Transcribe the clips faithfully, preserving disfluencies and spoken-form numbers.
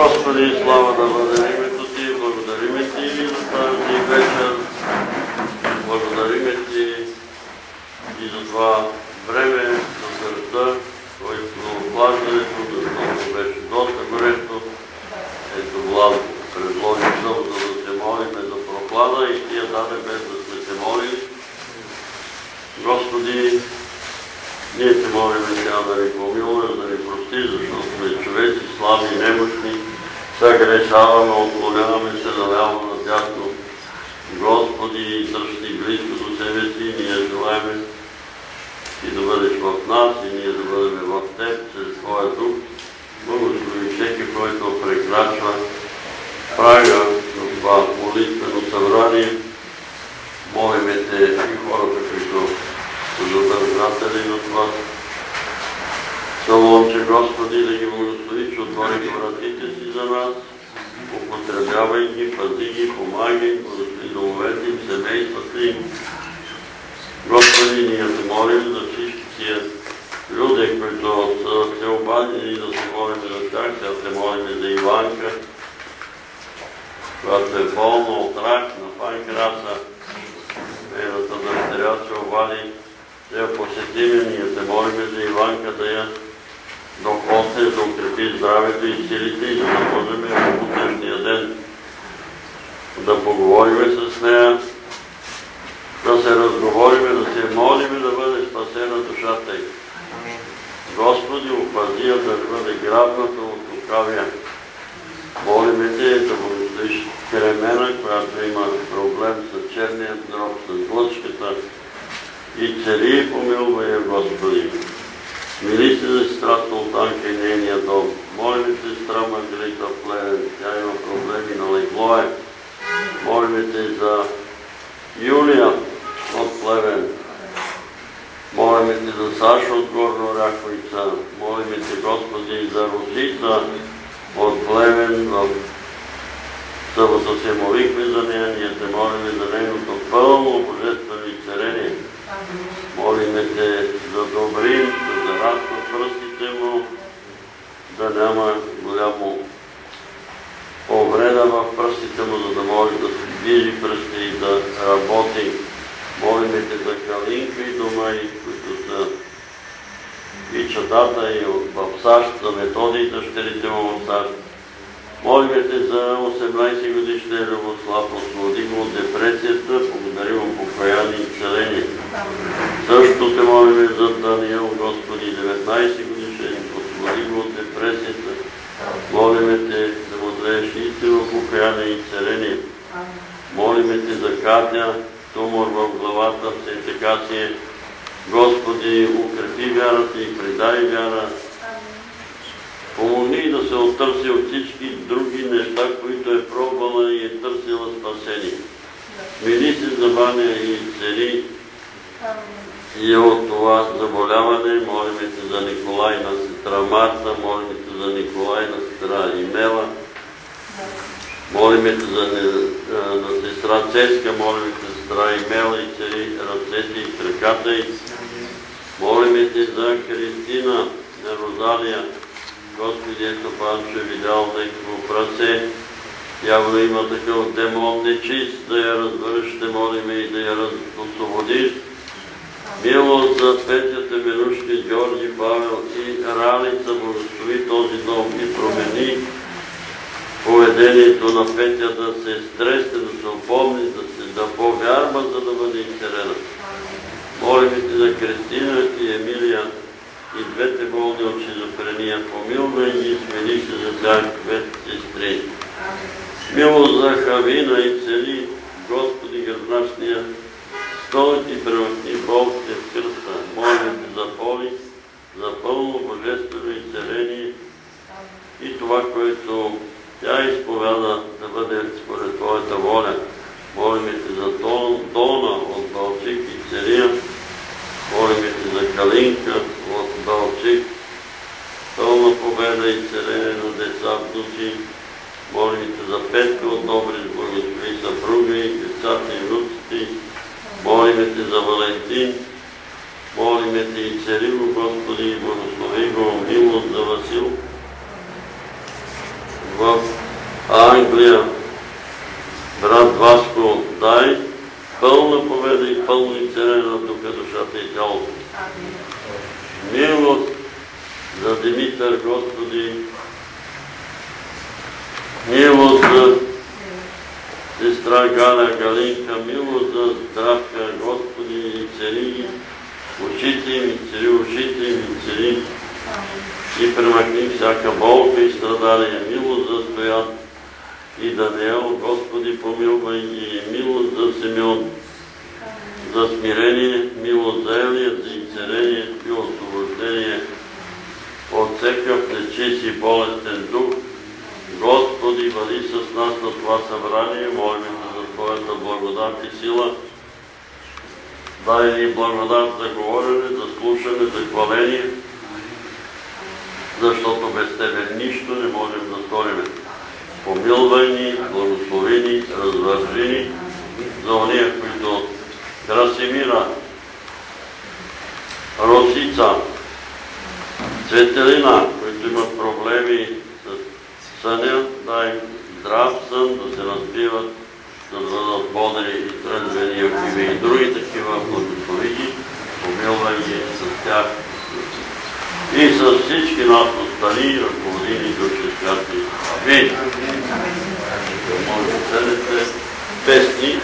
Господи, слава да бъде името Ти, благодариме Ти за тази вечер, благодариме Ти и за това време на сърта, което охлаждането, защото беше доста горещо. Ето Влад предложи събота да се молиме за прохлада и Ти я даде без да сме се молили. Господи, ние се молиме сега да ни помилваш, да ни прости, защото сме човеци, слаби и немощни. Съгрешаваме, отклоняваме се наляво надясно. Господи, дръжни близко до себе си, ние желаеме Ти да бъдеш в нас и ние да бъдем в Теб, чрез Твоя Дух. Благослови всеки, който прекрачва прага на това молитвено събрание. Молиме Те и хората, които са задържатели на това Соломче, Господи, да ги благослови, че отвориха вратите си за нас, употребявай ги, пази ги, помагай, благослови домовете им, семействата им. Господи, ние се молим за всички тия люди, които са се обадили да се молим за тях. Сега се молим за Иванка, която е болна от рак на панкраса. Нейната дъщеря се обади да я посетиме. Ние се молим за Иванка да я докосне, да укрепи здравето и силите и да можем в утрешния ден да поговорим с нея, да се разговориме, да се молиме да бъде спасена душата й. Господи, опази я да бъде грабната от лукавия. Молиме Те да благословиш Кремена, която има проблем с черния дроб, с глъчката, и цели и помилвай я, Господи. Мили се за сестра Султанка и нейния дом. Молиме Те, сестра Маргарита в Плевен, тя има проблеми на легло е. Молиме Те за Юлия от Плевен. Молиме Те за Саша от Горна Оряховица. Молиме Те, Господи, за Росица от Плевен. В събота се молихме за нея, ние Те молиме за нейното пълно божествено изцеление. Молиме Те за Добрин, да зарастват пръстите му, да няма голямо повреда в пръстите му, за да може да се движи пръсти и да работи. Молиме Те за Калинка и дома, които са и чадата, и в САЩ, за Методи и дъщерите му в САЩ. Молиме Те за осемнайсет годишния Любослав, освободи го от депресията, благодарим му покаяние и целение. Също Те молиме за Даниел, Господи, деветнайсет годишен, освободи го от депресията. Молиме Те да му дадеш истинно покаяние и целение. Молиме Те за Катя, тумор в главата, все така си е. Господи, укрепи вярата и придай вяра. Помогни да се оттърси от всички други неща, които е пробвала и е търсила спасение. Мили се за Ваня и цели и от това заболяване. Молиме Те за Николай на сестра Марта, молиме Те за Николай на сестра Имела, молиме Те за на сестра Цеска, молиме Те за сестра Имела и цели ръцете и краката й. Молиме Те за Христина на Розалия. Господи, ето Панчо е видял негово прасе, явно има такъв демон нечист, да я разбереш, ще молиме и да я освободиш. Милост за Петя Теменушки, Георги Павел и Ралица, благослови този дом и промени поведението на Петя, да се стресне, да се опомни, да се да повярва, за да бъде изцелена. Молиме Те за Кристина и Емилия, и двете болни от шизофрения, помилвай ги, смени се за тях, двете сестри. Милост за Хавина и цели, Господи, гръбначния столът и превъхни болките в кръста. Молим Те за Поли, за пълно божествено изцеление и това, което тя изповяда, да бъде според Твоята воля. Молим Те за Дона от Балчик и Церия. Молим Те за Калинка от Балчик, пълна победа и целение на деца в души. Молим Те за Петка от Добрич, благослови съпруга и децата и внуците. Молим Те за Валентин. Молим Те и цели го, Господи, и благослови го. Милост за Васил. В Англия, брат Васко, дай пълна победа и пълно изцеление на духа, душата и тялото. Милост за Димитър, Господи, милост за сестра Галя, Галинка, милост за Здравка, Господи, и цели очите им, и цели ушите им, и цели и премахни всяка болка и страдание. Милост за Стоян и Даниел, Господи, помилвай ги, милост за Симеон, за смирение, милост за Елия, за изцеление и освобождение от всекъв нечист и болестен дух. Господи, бъди с нас на това събрание, молим за Твоята благодат и сила. Дай ни благодат за говорене, за слушане, за хваление, защото без Тебе нищо не можем да сторим. Помилвай ни, благослови ни, развържи ни за ония, които Красимира, Росица, Цветелина, които имат проблеми с съня, дай им здрав сън, да се наспиват, да бъдат бодри и тръзвени, ако и други такива, благослови ги, помилвай ги с тях и с всички нас остани, ръководини и души святи. Амин. Може да седете песни.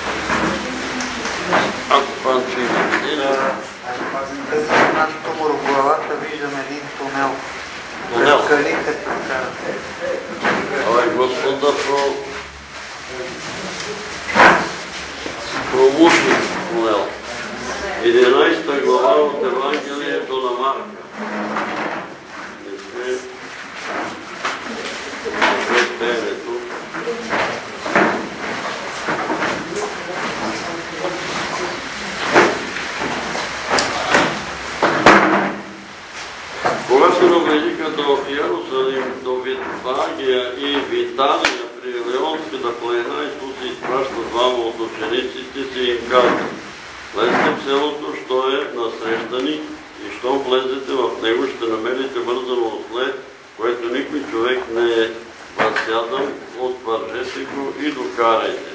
Ако Панчо има година. Над главата виждам един тунел. Тунел? Скалите прокарат. Това е Господ да про... промуши тунел. единайсета глава от Евангелието на Марка. Когато наближиха до Иерусалим, до Витфагия и Витания при Елеонската планина, Исус изпраща двама от учениците си и им казва: влезте в селото, що е насрещани, и що влезете в него, ще намерите вързано осле, което никой човек не е възсядал, отвържете го и докарайте.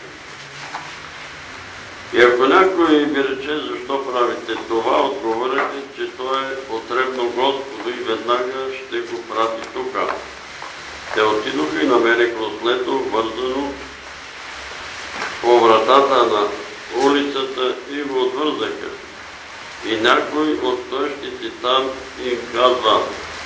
И ако някой ви рече, защо правите това, отговорете, че то е потребно Господу и веднага ще го прати тук. Те отидоха и намериха ослето вързано по вратата на улицата и го отвързаха. И някой от стоящите там им казва: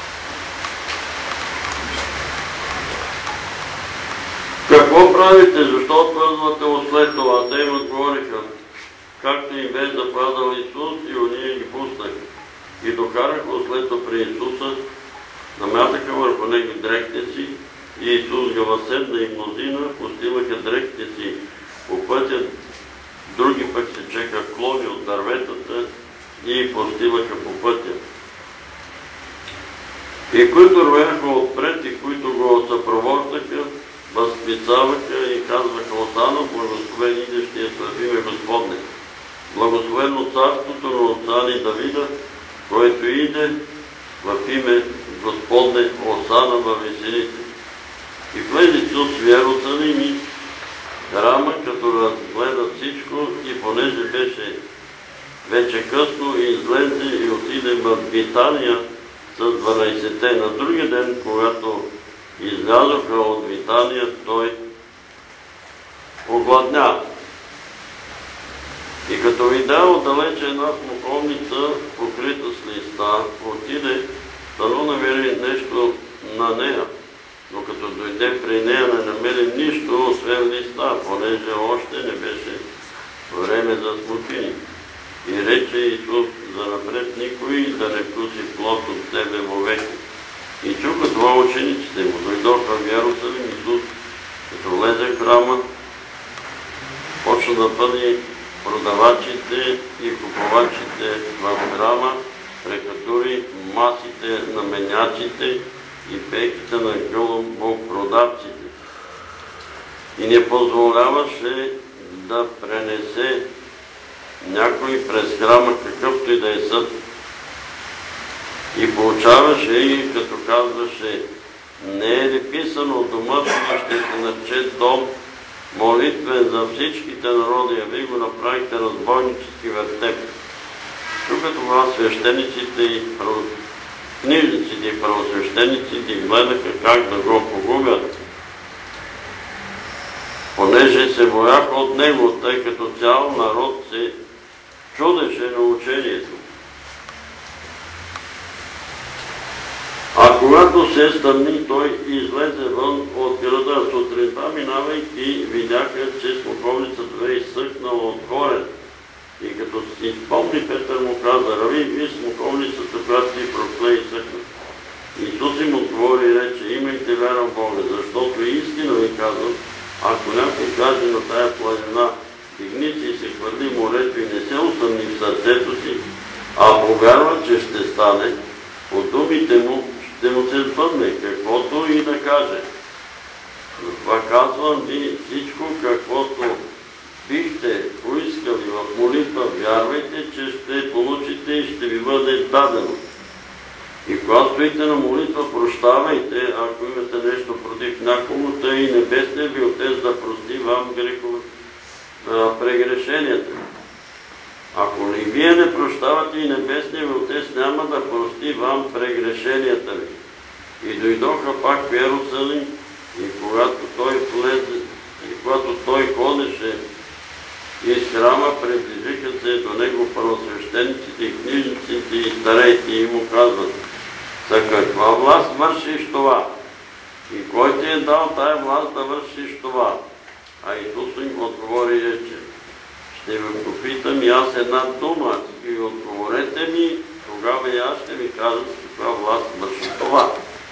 какво правите? Защо отвързвате ослето? А те им отговориха: както им бе заповядал Исус, и уния ги пуснаха. И докараха ослето при Исуса, намятаха върху него дрехите си, и Исус го възседна, и мнозина пустиваха дрехите си по пътя, други пък се чека клони от дърветата и постиваха по пътя. И които рвяха отпред и които го съпровождаха, възклицаваха и казваха: Осана, благословен идещият в име Господне. Благословено царството на отца ни Давида, който иде в име Господне, Осана във висините. И влезе Исус в Иерусалим и храма, като разгледа всичко, и понеже беше вече късно, и излезе и отиде в Витания с дванайсетте. На другия ден, когато излязоха от Витания, той огладня. И като видя отдалече една смоковница, покрита с листа, отиде, дано намери нещо на нея. Но като дойде при нея, не намери нищо, освен листа, понеже още не беше време за смокини. И рече Исус: занапред никой да не вкуси плод от тебе вовеки. И чуха това учениците му. Дойдоха в Иерусалим. Исус, като влезе в храма, почна да бъде продавачите и купувачите в храма, прекатури масите на менячите и пейките на гълъбопродавците. И не позволяваше да пренесе някой през храма, какъвто и да е съд. И получаваше и като казваше: Не е ли писано, домът ми ще се нарече дом молитвен за всичките народи, а вие го направихте разбойнически вертеп. Тук това свещениците и книжниците и правосвещениците гледаха как да го погубят, понеже се бояха от него, тъй като цял народ се чудеше на учението. А когато се стъмни, той излезе вън от града. Сутринта, минавайки, видяха, че смоковницата бе изсъхнала от корен. И като си спомни, Петър му каза: рави, виж смоковницата, която си прокле и съхна. Исус им отговори и рече: имайте вяра в Бога, защото истина ви казвам, ако някой каже на тая планина: дигни се и се хвърли в морето, и не се усъмни в сърцето си, а повярва, че ще стане, по думите му ще му се сбъдне, каквото и да каже. Затова казвам ви, всичко, каквото бихте поискали в молитва, вярвайте, че ще получите и ще ви бъде дадено. И когато стоите на молитва, прощавайте, ако имате нещо против някому, тъй и небесният ви Отец да прости вам грехове, прегрешенията. Ако и вие не прощавате, и небесният ви Отец няма да прости вам прегрешенията ви. И дойдоха пак в Йерусалим, и когато той влезе, и когато той ходеше из храма, приближиха се до него първосвещениците и книжниците и старейте и му казват: за каква власт вършиш това? И кой ти е дал тая власт да вършиш това? А Исус им отговори и рече: ще ви попитам и аз една дума, и отговорете ми, тогава и аз ще ви кажа с каква власт върши това.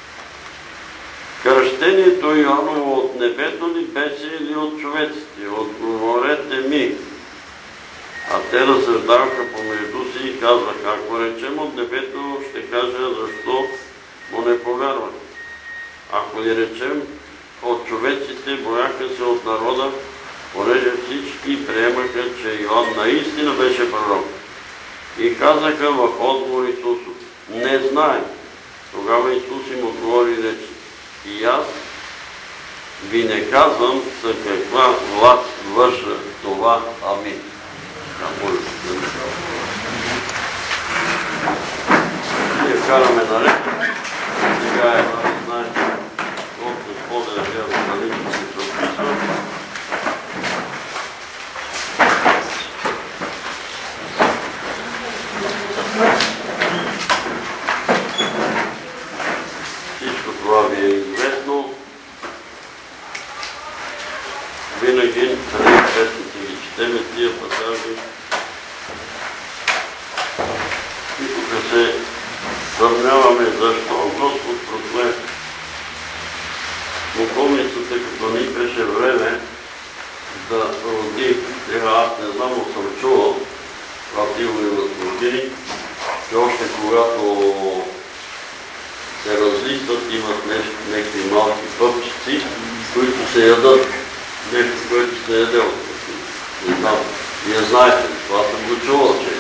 Кръщението Йоаново от небето ли беше или от човеците? Отговорете ми. А те разсъждаваха помежду си и казваха: ако речем от небето, ще кажа защо му не повярват. Ако ли речем от човеците, бояха се от народа, понеже всички приемаха, че Йоан наистина беше пророк. И казаха в отговор Исусу: не знаем. Тогава Исус им отговори и рече: и аз ви не казвам за каква власт върша това. Амин. Ние караме наред. Сега е, знаете, от Господа е вярно, нали се описва. Всичко това ви е известно. Винаги трябва песните ги четеме тия пасажи. И тук се сравняваме защо Господ прокле смоковницата, като ни беше време да роди. Сега аз не знам, но съм чувал, когато има и възмождини, че още когато се разлистват, имат някакви малки пъпчици, които се ядат. Нещо, което се яде от това. Не знам. Вие знаете, това съм го чувал, че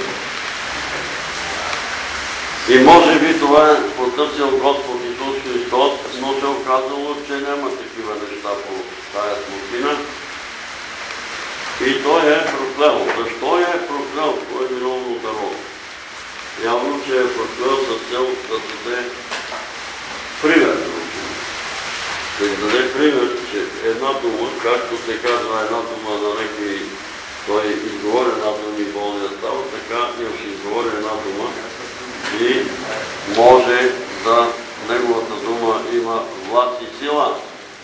и може би това е потърсил Господ Исус Христос, но се оказало, че няма такива неща по тая смокина. И той е проклел. Защо е проклел? Кой е виновен от народ? Явно, че е проклел с цел да даде пример. Да им даде пример, че една дума, както се казва една дума на някой, той изговори една дума и болния става, така ние ще изговори една дума и може да неговата дума има власт и сила.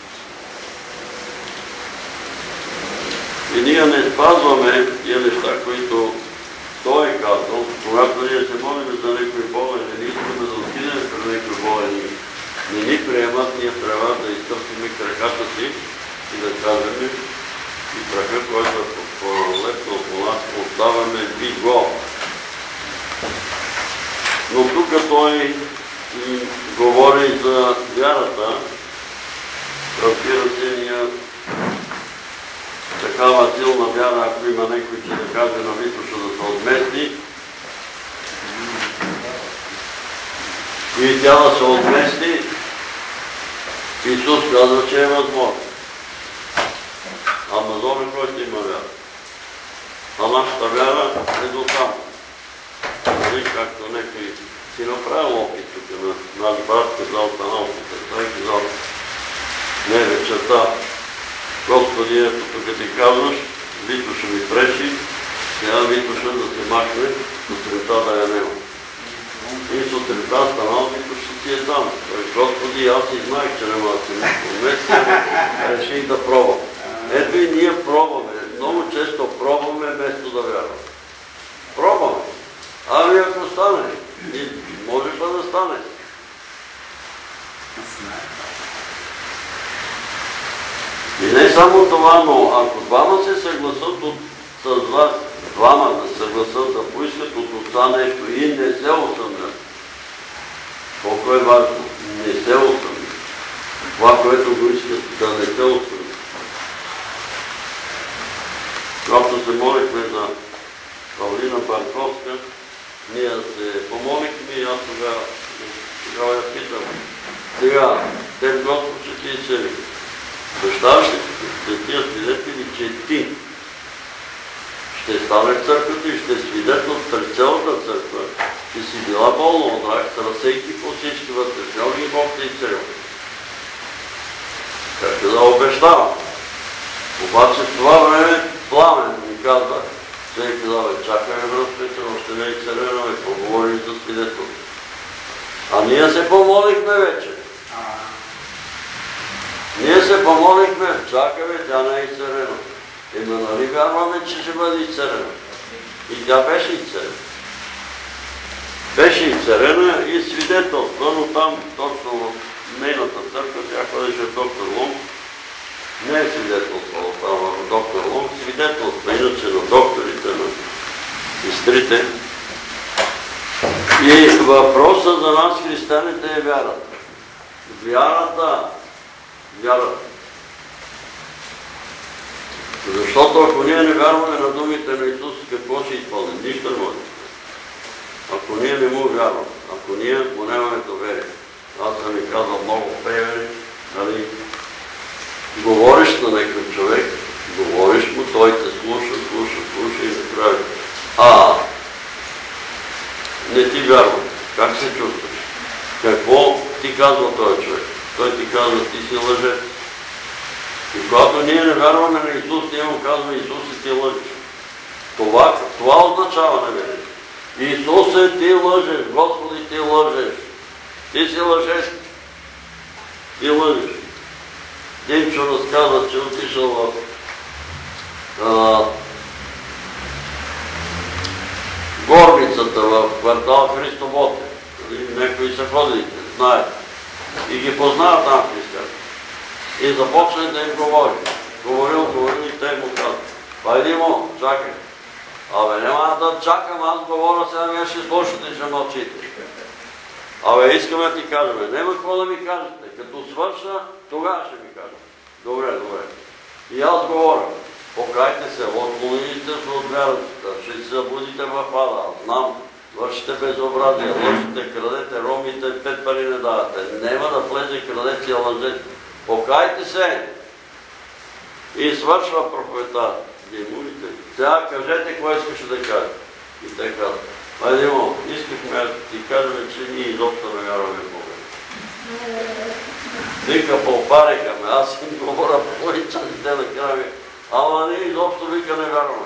И ние не спазваме тия неща, които той е казал. Когато ние се молим за някой болен, не искаме да отидем при някой болен, не ни приемат, ние трябва да изтърпиме краката си и да кажем: и крака, който е пролепнал по нас, оставаме ви го. Но тук той говори за вярата. Разбира се, ние такава силна вяра, ако има някой, че да каже на Витоша да се отмести, и тя да се отмести, казва, че е възможно. Ама зоме, който има вяра. А нашата вяра е до там. Нали, както некой си направил опит тук на наш брат, казал науката. Той казал, не вечерта, Господи, ето тук ти казваш, Витоша ми пречи, сега Витоша да се махне, сутринта да я няма. И сутринта станал Витоша си е там. Той, Господи, аз и знаех, че няма да се мисля. Реших да пробвам. Ето и ние пробваме. Много често пробваме, вместо да вярваме. Пробваме. Ами ако стане, и може па да стане. И не само това, но ако двама се съгласат от, с вас, двама да съгласат да поискат от отца нещо и не се усъмнят. Колко е важно? Не се усъмнят. Това, което го искат, да не се усъмнят. Когато се молихме за Павлина Банковска, ние се помолихме и аз тогава, тогава я питам. Сега, теб Господ ще ти изцели. Обещаваш ли ще тия свидетели, че ти ще станеш в църквата и ще свидетел пред цялата църква, че си била болна от рак, с разсейки по всички вътрешни и Бог те изцелил. Как да обещавам. Обаче в това време Пламен ми казва, че е казал, чакаме връзката, още не е изцелено и поговорим за свидетел. А ние се помолихме вече. Ние се помолихме, чакаме, тя не е изцелена. Ема нали вярваме, че ще бъде изцелена. И тя беше изцелена. Беше изцелена и свидетелства, но там, точно в нейната църква, тя ходеше в доктор Лунг, не е свидетелство в доктор Лунг, свидетелства иначе на докторите, на сестрите. И въпросът за нас, християните, е вярата. Вярата, вярата. Защото ако ние не вярваме на думите на Исус, какво ще изпълним? Нищо не може. Ако ние не му вярваме, ако ние му нямаме доверие. Аз съм ми казал много примери, нали, говориш на някой човек, говориш му, той те слуша, слуша, слуша и накрая. А, не ти вярва. Как се чувстваш? Какво ти казва този човек? Той ти казва, ти си лъжец. И когато ние не вярваме на Исус, ние му казваме, Исус и ти лъжеш. Това, това означава неверие. Исусе, ти лъжеш, Господи, ти лъжеш. Ти си лъжеш. Ти лъжеш. Димчо разказва, че отишъл в а, горницата в квартал Христо Ботев. Някои са ходили, знаят. И ги познават там християни. И започне да им говори. Говорил, говорил и те му казват. Пайди му, чакай. Абе, няма да чакам, аз говоря, сега вие ще слушате, ще мълчите. Абе, искаме да ти кажем, няма какво да ми кажете. Като свърша, тогава ще ми кажете. Добре, добре. И аз говоря. Покайте се, отклоните се от вярата, ще се забудите в ада. Аз знам, вършите безобразие, лъжите, крадете, ромите, пет пари не давате. Нема да влезе крадец и лъжец. Покайте се! И свършва проповедта. Димовите. Сега кажете, кое искаше да кажа. И те казват. Айде, Димо, искахме да ти кажем, че ние изобщо не вярваме в Бога. Вика, попареха ме, аз им говоря по час и те да края. Ама ние изобщо вика не вярваме.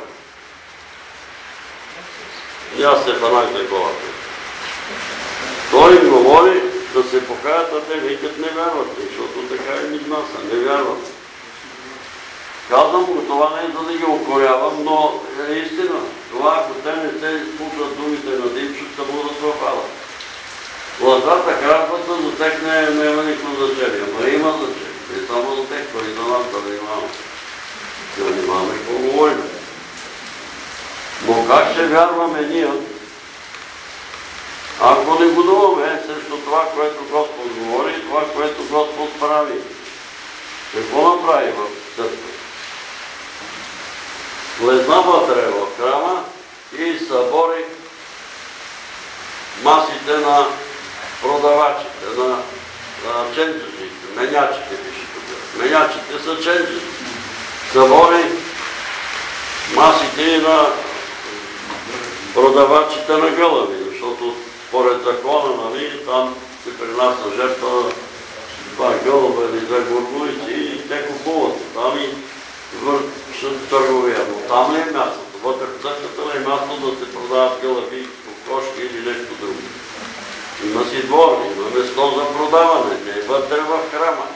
И аз се фанах за главата. Той им говори да се покаят, а те викат не вярват, защото така им изнася, не вярват. Казвам го, това не е за да ги укорявам, но е истина. Това, ако те не се слушат думите на Димчо, ще бъдат в ада. Лъжата, кражбата, за тях няма никакво значение. Ама има значение. Не само за тях, но и за нас да внимаваме. Да внимаваме какво говорим. Но как ще вярваме ние, ако не годуваме срещу това, което Господ говори и това, което Господ прави? Какво направи в църква? Влезна вътре в храма и събори масите на продавачите, на ченчачите, менячите, пише тук. Менячите са ченджи. Събори масите на продавачите на гълъби, защото според закона, нали, там се принася жертва два гълъба или две горгулици и те купуват. Там и вършат търговия. Но там ли е мястото? Вътре в църквата ли е място да се продават гълъби, кокошки или нещо друго? Има си двор, има место за продаване, не е вътре в храма.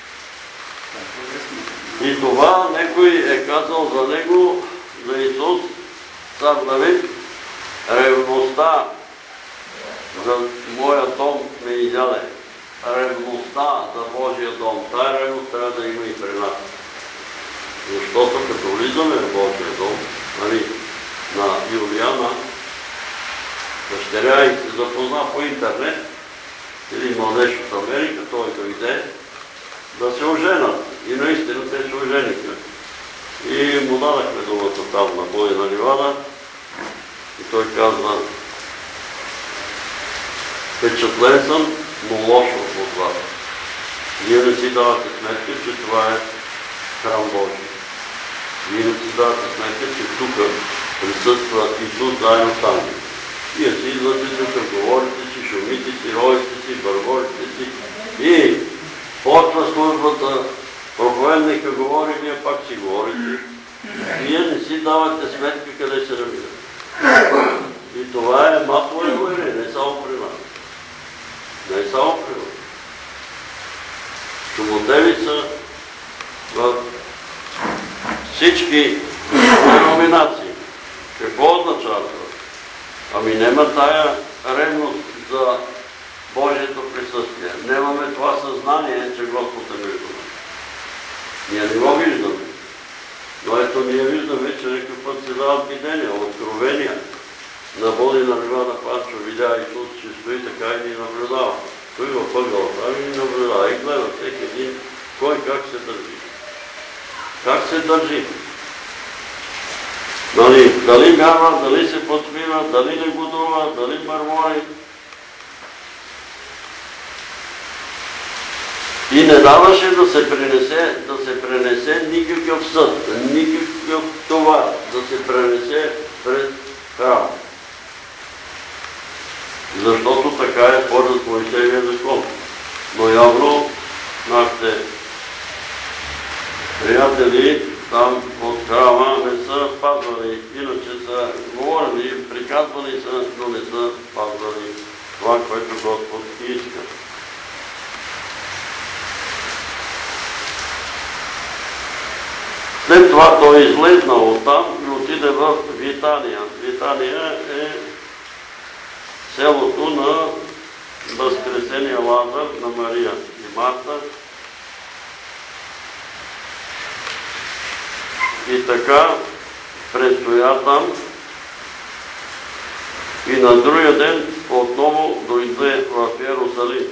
И това некой е казал за него, за Исус, цар Давид, ревността за моя дом ме изяде. Ревността за Божия дом. Тая ревност трябва да има и при нас. Защото като влизаме в Божия дом, нали, на Юлиана, дъщеря и се запозна по интернет, или младеж от Америка, той дойде да се оженат. И наистина те се ожениха. И му дадахме думата там на Бойна ливада. И той казва: впечатлен съм, но лошо от вас. Вие не си давате сметка, че това е храм Божий. Вие не си давате сметка, че тук присъства Исус заедно с ангели. Вие си излъчите, говорите си, шумите си, роите си, бърборите си. И почва службата, проповедника говори, вие пак си говорите. Вие не си давате сметка къде се намирате. И това е масово явление, не само при нас. Не само при нас. Шумотевица в всички деноминации. Какво означава това? Ами нема тая ревност за Божието присъствие. Нямаме това съзнание, че Господ е между нас. Ние не го виждаме. Но ето ние виждаме, че някакъв път се дават видения, откровения. На Бойна ливада Панчо видя Исус, че стои така и ни наблюдава. Той във пъгъла прави и ни наблюдава. И гледа всеки един кой как се държи. Как се държи. Дали, дали вярва, дали се подсмива, дали не годува, дали мърмори. И не даваше да се пренесе, да се пренесе никакъв съд, никакъв товар, да се пренесе пред храма. Защото така е според Моисеевия закон. Но явно нашите приятели там от храма не са пазвали, иначе са говорили, приказвали са, но не са пазвали това, което Господ иска. След това той излезна оттам и отиде в Витания. Витания е селото на възкресения Лазар на Мария и Марта. И така престоя там и на другия ден отново дойде в Йерусалим.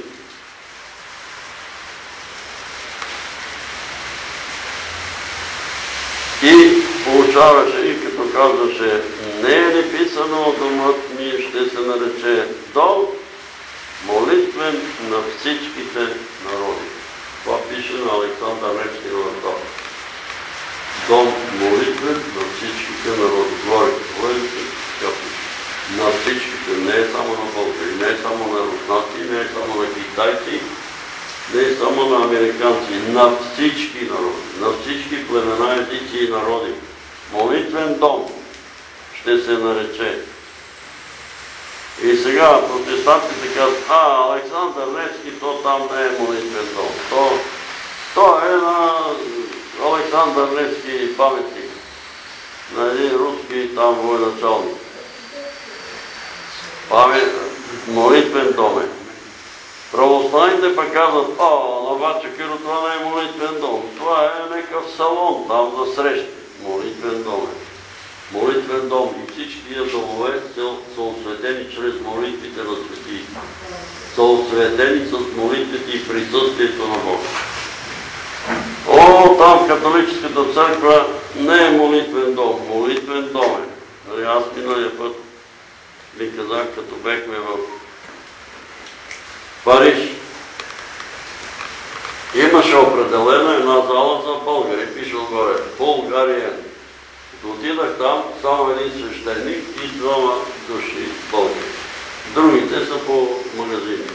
И получаваше, и като казваше: не е ли писано, домът ми ще се нарече дом молитвен на всичките народи. Това пише на Александър Невски в това. Дом молитвен на всичките народи. Говорите, говорите, така пише. На всичките, не е само на българи, не е само на руснаци, не е само на китайци, не е само на американци, на всички народи, на всички племена, езици и народи. Молитвен дом ще се нарече. И сега протестантите казват: а, Александър Невски, то там не е молитвен дом. То, то е на Александър Невски паметник, на един руски там военачалник. Памет, молитвен дом е. Православните пък казват: а, на Бача Киро, това не е молитвен дом. Това е някакъв салон там за срещи. Молитвен дом е. Молитвен дом. И всичкия домове са осветени чрез молитвите на светии. Са осветени с молитвите и присъствието на Бога. О, там в католическата църква не е молитвен дом. Молитвен дом е. Нали, аз миналия път ви казах, като бехме в Париж. Има имаше определена една зала за българи, пише отгоре, Българиен. Отидах там, само един свещеник и двама души българи. Другите са по магазини.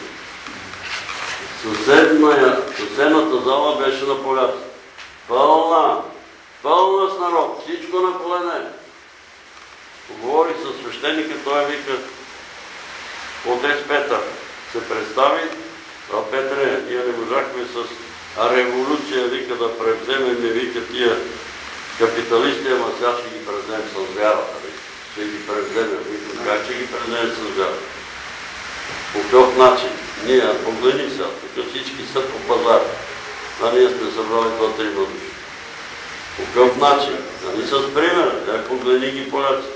Съседната зала беше на поляци. Пълна, пълна с народ, всичко на колене. Поговорих със свещеника, той вика, отец Петър се представи, а Петре, ние не можахме с революция, вика, да превземем, вика, тия капиталисти, ама сега ще ги превземем с вярата. Ще ги превземем, вика, как ще ги превземем с вярата? По какъв начин? Ние, погледни сега, тук всички са по пазар, а ние сме събрали два-три души. По какъв начин? Нали с пример, я погледни ги поляците.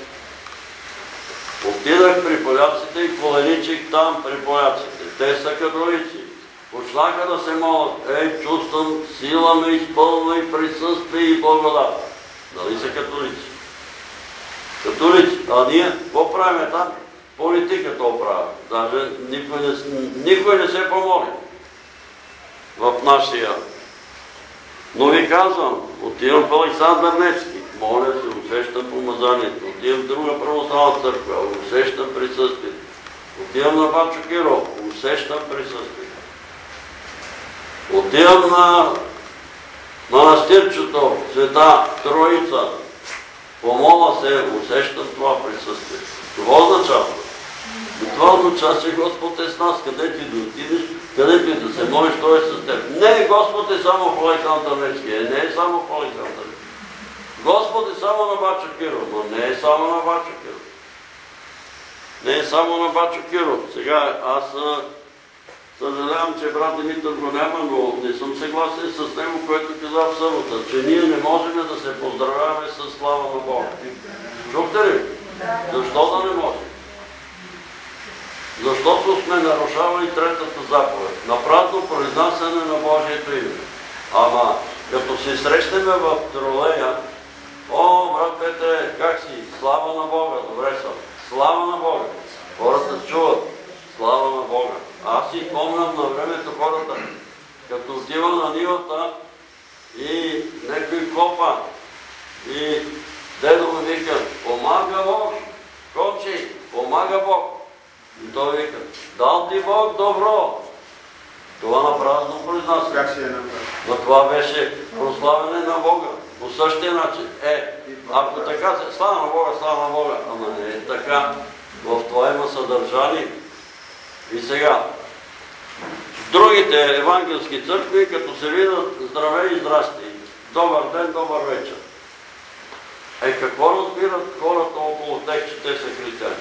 Отидах при поляците и коленичих там при поляците. Те са католици. Почнаха да се молят. Ей, чувствам, сила ме изпълва и присъствие и благодат. Нали са католици? Католици. А ние, какво правим там? Политиката оправя. Даже никой не, никой не се помоли в нашия. Но ви казвам, отивам в Александър Невски, моля се, усещам помазанието. Отивам в друга православна църква, усещам присъствието. Отивам на Бачо Киров, усещам присъствието. Отивам на манастирчето, Света Троица, помоля се, усещам това присъствие. Това означава? Това означава, че Господ е с нас, където и да отидеш, където и да се молиш, Той е с теб. Не, Господ е само в Александър Невски, не е само в Александър Невски. Господ е само на Бачо Киров, но не е само на Бачо Киров. Не е само на Бачо Киров. Сега аз съжалявам, че брат Димитър го няма, но не съм съгласен с него, което каза в събота, че ние не можем да се поздравяваме с слава на Бога. Чухте ли? Защо да не можем? Защото сме нарушавали третата заповед. На празно произнасяне на Божието име. Ама, като се срещнем в тролея, о, брат Петре, как си? Слава на Бога, добре съм. Слава на Бога. Хората чуват. Слава на Бога. Аз си помням на времето хората, като отива на нивата и някой копа и дедо ми вика, помага Бог, копчи, помага Бог. И той вика, дал ти Бог добро. Това на празно произнасяне. Как ще е направи? Но това беше прославяне на Бога. По същия начин. Е, ако така се, слава на Бога, слава на Бога, ама не е така. В това има съдържание. И сега, другите евангелски църкви, като се видят здраве и здрасти, добър ден, добър вечер. Е, какво разбират хората около тях, че те са християни?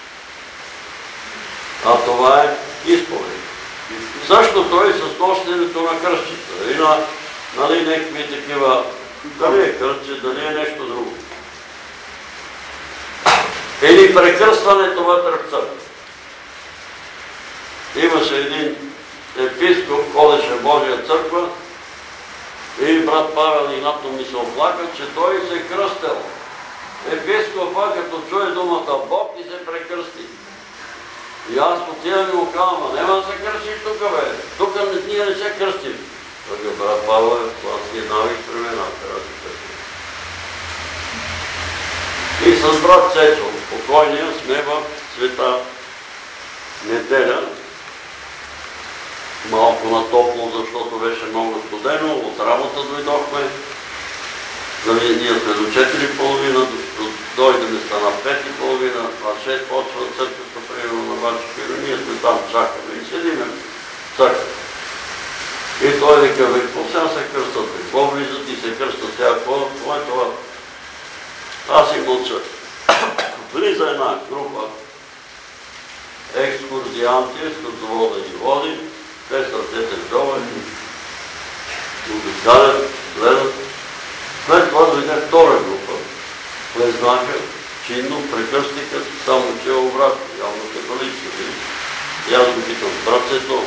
А това е изповед. Същото и с носенето на кръстчета. И на, нали, някакви такива, дали е кръстче, дали е нещо друго. Или прекръстването вътре в църква. Имаше един епископ, ходеше в Божия църква и брат Павел Игнатов ми се оплака, че той се кръстел. Епископа, като чуе думата Бог, и се прекръсти. И аз отивам и му казвам, а няма да се кръстиш тук, бе. Тук ние не се кръстим. Той брат Павел, това си е навик при мен, трябва да се кръстим. И с брат Цецо, спокойния, сме в Света неделя. Малко на топло, защото беше много студено, от работа дойдохме. Нали, ние сме до четири и половина, дойдем стана пет и половина, а шест почва църквата, примерно на Бачо Киров, ние сме там, чакаме и седиме, чакаме. И той вика, бе, какво сега се кръстат, бе, какво влизат и се кръстат сега, какво е това? Аз и мълча. Влиза една група екскурзианти, екскурзовода ги води, те са ръцете вдолу, обикалят, гледат. След това дойде втора група. Плезнаха, чинно, прекръстиха, само че е обратно, явно католическа. И аз го питам, брат Цецо,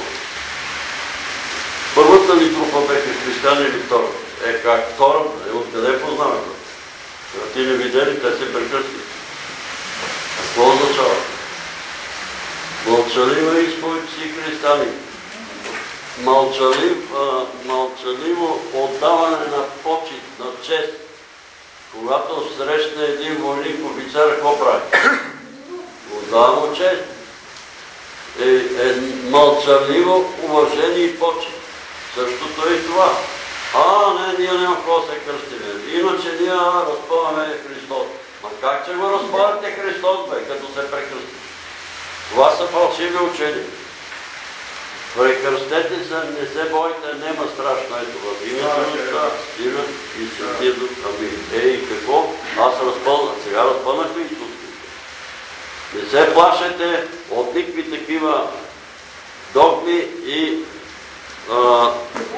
първата ли група беха християни или втората? Е, как втората? Е, откъде познавате? Ти не видели, те се прекръстиха. Какво означава? Мълчалива изповед си християни. мълчалив, мълчаливо отдаване на почит, на чест. Когато срещне един войник офицер, какво прави? Отдава му чест. Е, е мълчаливо уважение и почит. Същото е и това. А, не, ние няма какво се кръстиме. Иначе ние разпъваме Христос. Ма как ще го разпъвате Христос, бе, като се прекръсти? Това са фалшиви учени. Прекръстете се, не се бойте, нема страшно. Ето, в името на Отца, Сина и Светия Дух. Ами, ей, какво? Аз разпълнах. Сега разпълнах ли Исус? Не се плашете от никакви такива догми и а...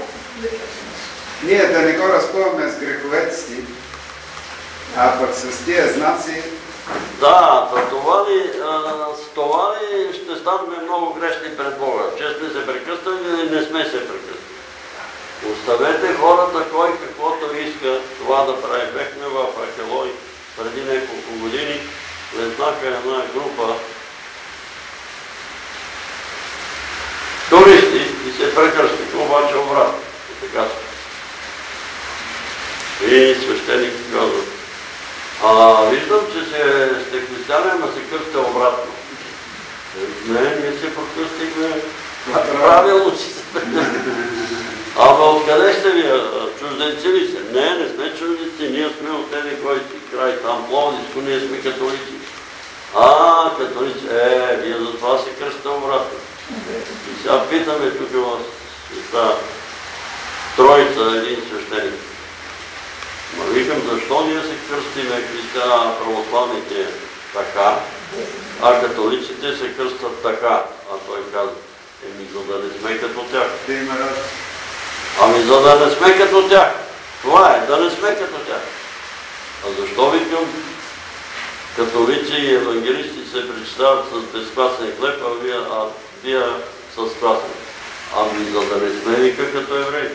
Ние да не го разпъваме с греховете си, а пък с тия знаци. Да, това ли, с това ли ще станем много грешни пред Бога? Че сме се прекръстали или не сме се прекръстали? Оставете хората, кой каквото иска това да прави. Бехме в Ахелой преди няколко години, влезнаха една група туристи и се прекръстиха, обаче обратно. Така са. И свещеник казва: а, виждам, че се, сте християни, ама се кръстя обратно. Не, ние се прокръстихме. Правилно си се прекръстихме. Ама откъде сте вие? Чужденци ли сте? Не, не сме чужденци. Ние сме от тези, който край там Пловдивско, ние сме католици. А, католици. Е, вие затова се кръстите обратно. И сега питаме тук в света Троица, един свещеник. Ма викам, защо ние се кръстиме християни православните така, а католиците се кръстят така? А той каза: еми, за да не сме като тях. Ами, за да не сме като тях. Това е, да не сме като тях. А защо викам, католици и евангелисти се причисляват с безквасен хлеб, а вие, а вие с квасен? Ами, за да не сме вика като евреи.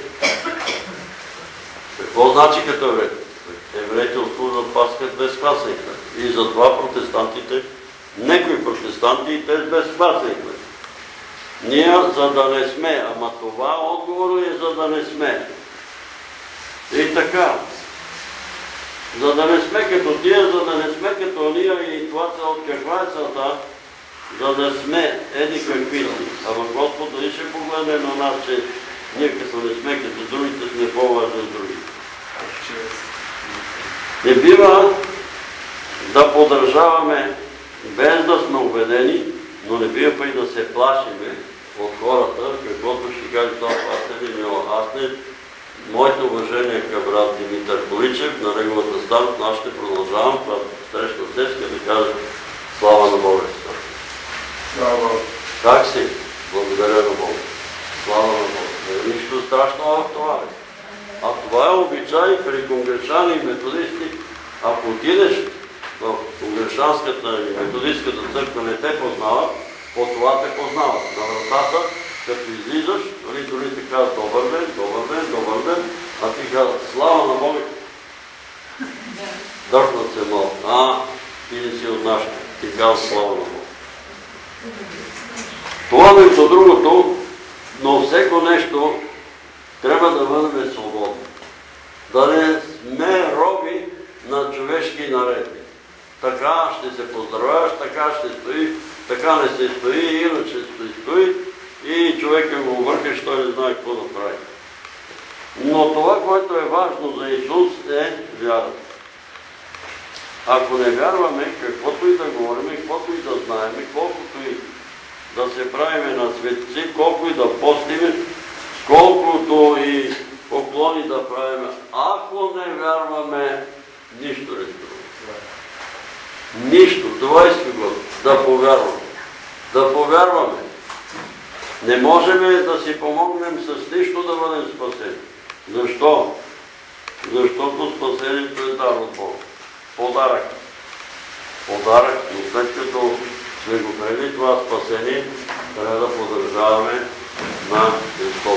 Какво значи като евреи? Евреите отслужват Пасхата без квасен хлеб. И затова протестантите, некои протестанти и те без квасен хлеб. Ние, за да не сме, ама това отговор е за да не сме. И така. За да не сме като тия, за да не сме като ние, и това цел, каква е целта? За да сме еди какви си. Ама Господ дали ще погледне на нас, че ние като не сме като другите, сме по-важни от другите. Не бива да поддържаваме без да сме убедени, но не бива па и да се плашиме от хората, каквото ще каже това, аз не мило. Аз не, моето уважение към брат Димитър Количев, на неговата старост, аз ще продължавам, това среща днеска да кажа: слава на Бога! Слава Бога! Как си? Благодаря на Бога! Слава на Бога! Не е нищо страшно в това. А това е обичай при конгрешани и методисти. Ако отидеш в конгрешанската и методистската църква, не те познава, по това те познава. На вратата, като излизаш, дори ти казват: добър ден, добър ден, добър ден, а ти казват: слава на Бога! Дърпнат се малко. А, ти не си от нашите. Ти казват: слава на Бога. Това между другото, но всеко нещо трябва да бъдем свободни. Да не сме роби на човешки наредби. Така ще се поздравяваш, така ще стои, така не се стои, иначе ще стои и човека го объркаш, той не знае какво да прави. Но това, което е важно за Исус, е вярата. Ако не вярваме, каквото и да говорим, каквото и да знаем, колкото и да се правиме на светци, колко и да постиме, колкото и поклони да правиме, ако не вярваме, нищо не струва. Нищо. Това иска Господ. Да повярваме. Да повярваме. Не можем да си помогнем с нищо да бъдем спасени. Защо? Защото спасението е дар от Бога. Подарък. Подарък. Но след като сме го приели това спасение, трябва да поддържаваме на Христос.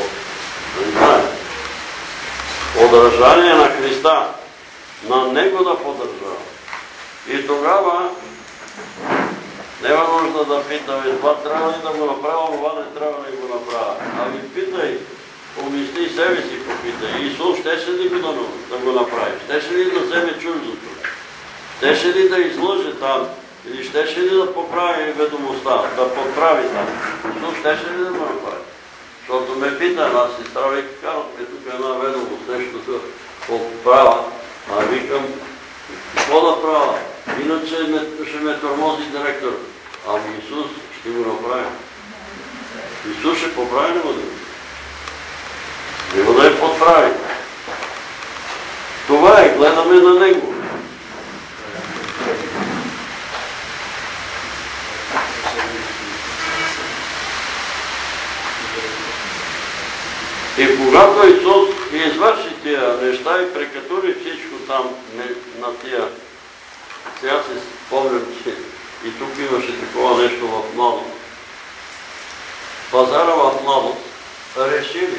Поддържание на Христа. На Него да поддържаваме. И тогава Нема нужда да питаме, това трябва ли да го направя, това не трябва ли го направя. Ами питай, помисли себе си, попитай. Исус щеше ли го да го направи? Щеше ли да вземе чуждото? Щеше ли да излъже там? Или щеше ли да поправи ведомостта, да подправи там? Исус щеше ли да го направи? Защото ме пита една сестра, вика, карат ме тук една ведомост, нещо да поправя. А викам, какво да правя? Иначе ще ме тормози директор. Ами Исус ще го направи. Исус ще поправи ли го да? Не го да я подправи. Това е, гледаме на Него. И когато Исус извърши тия неща и прекатури всичко там на тия, сега се спомням, че и тук имаше такова нещо в Младост. Пазара в Младост решили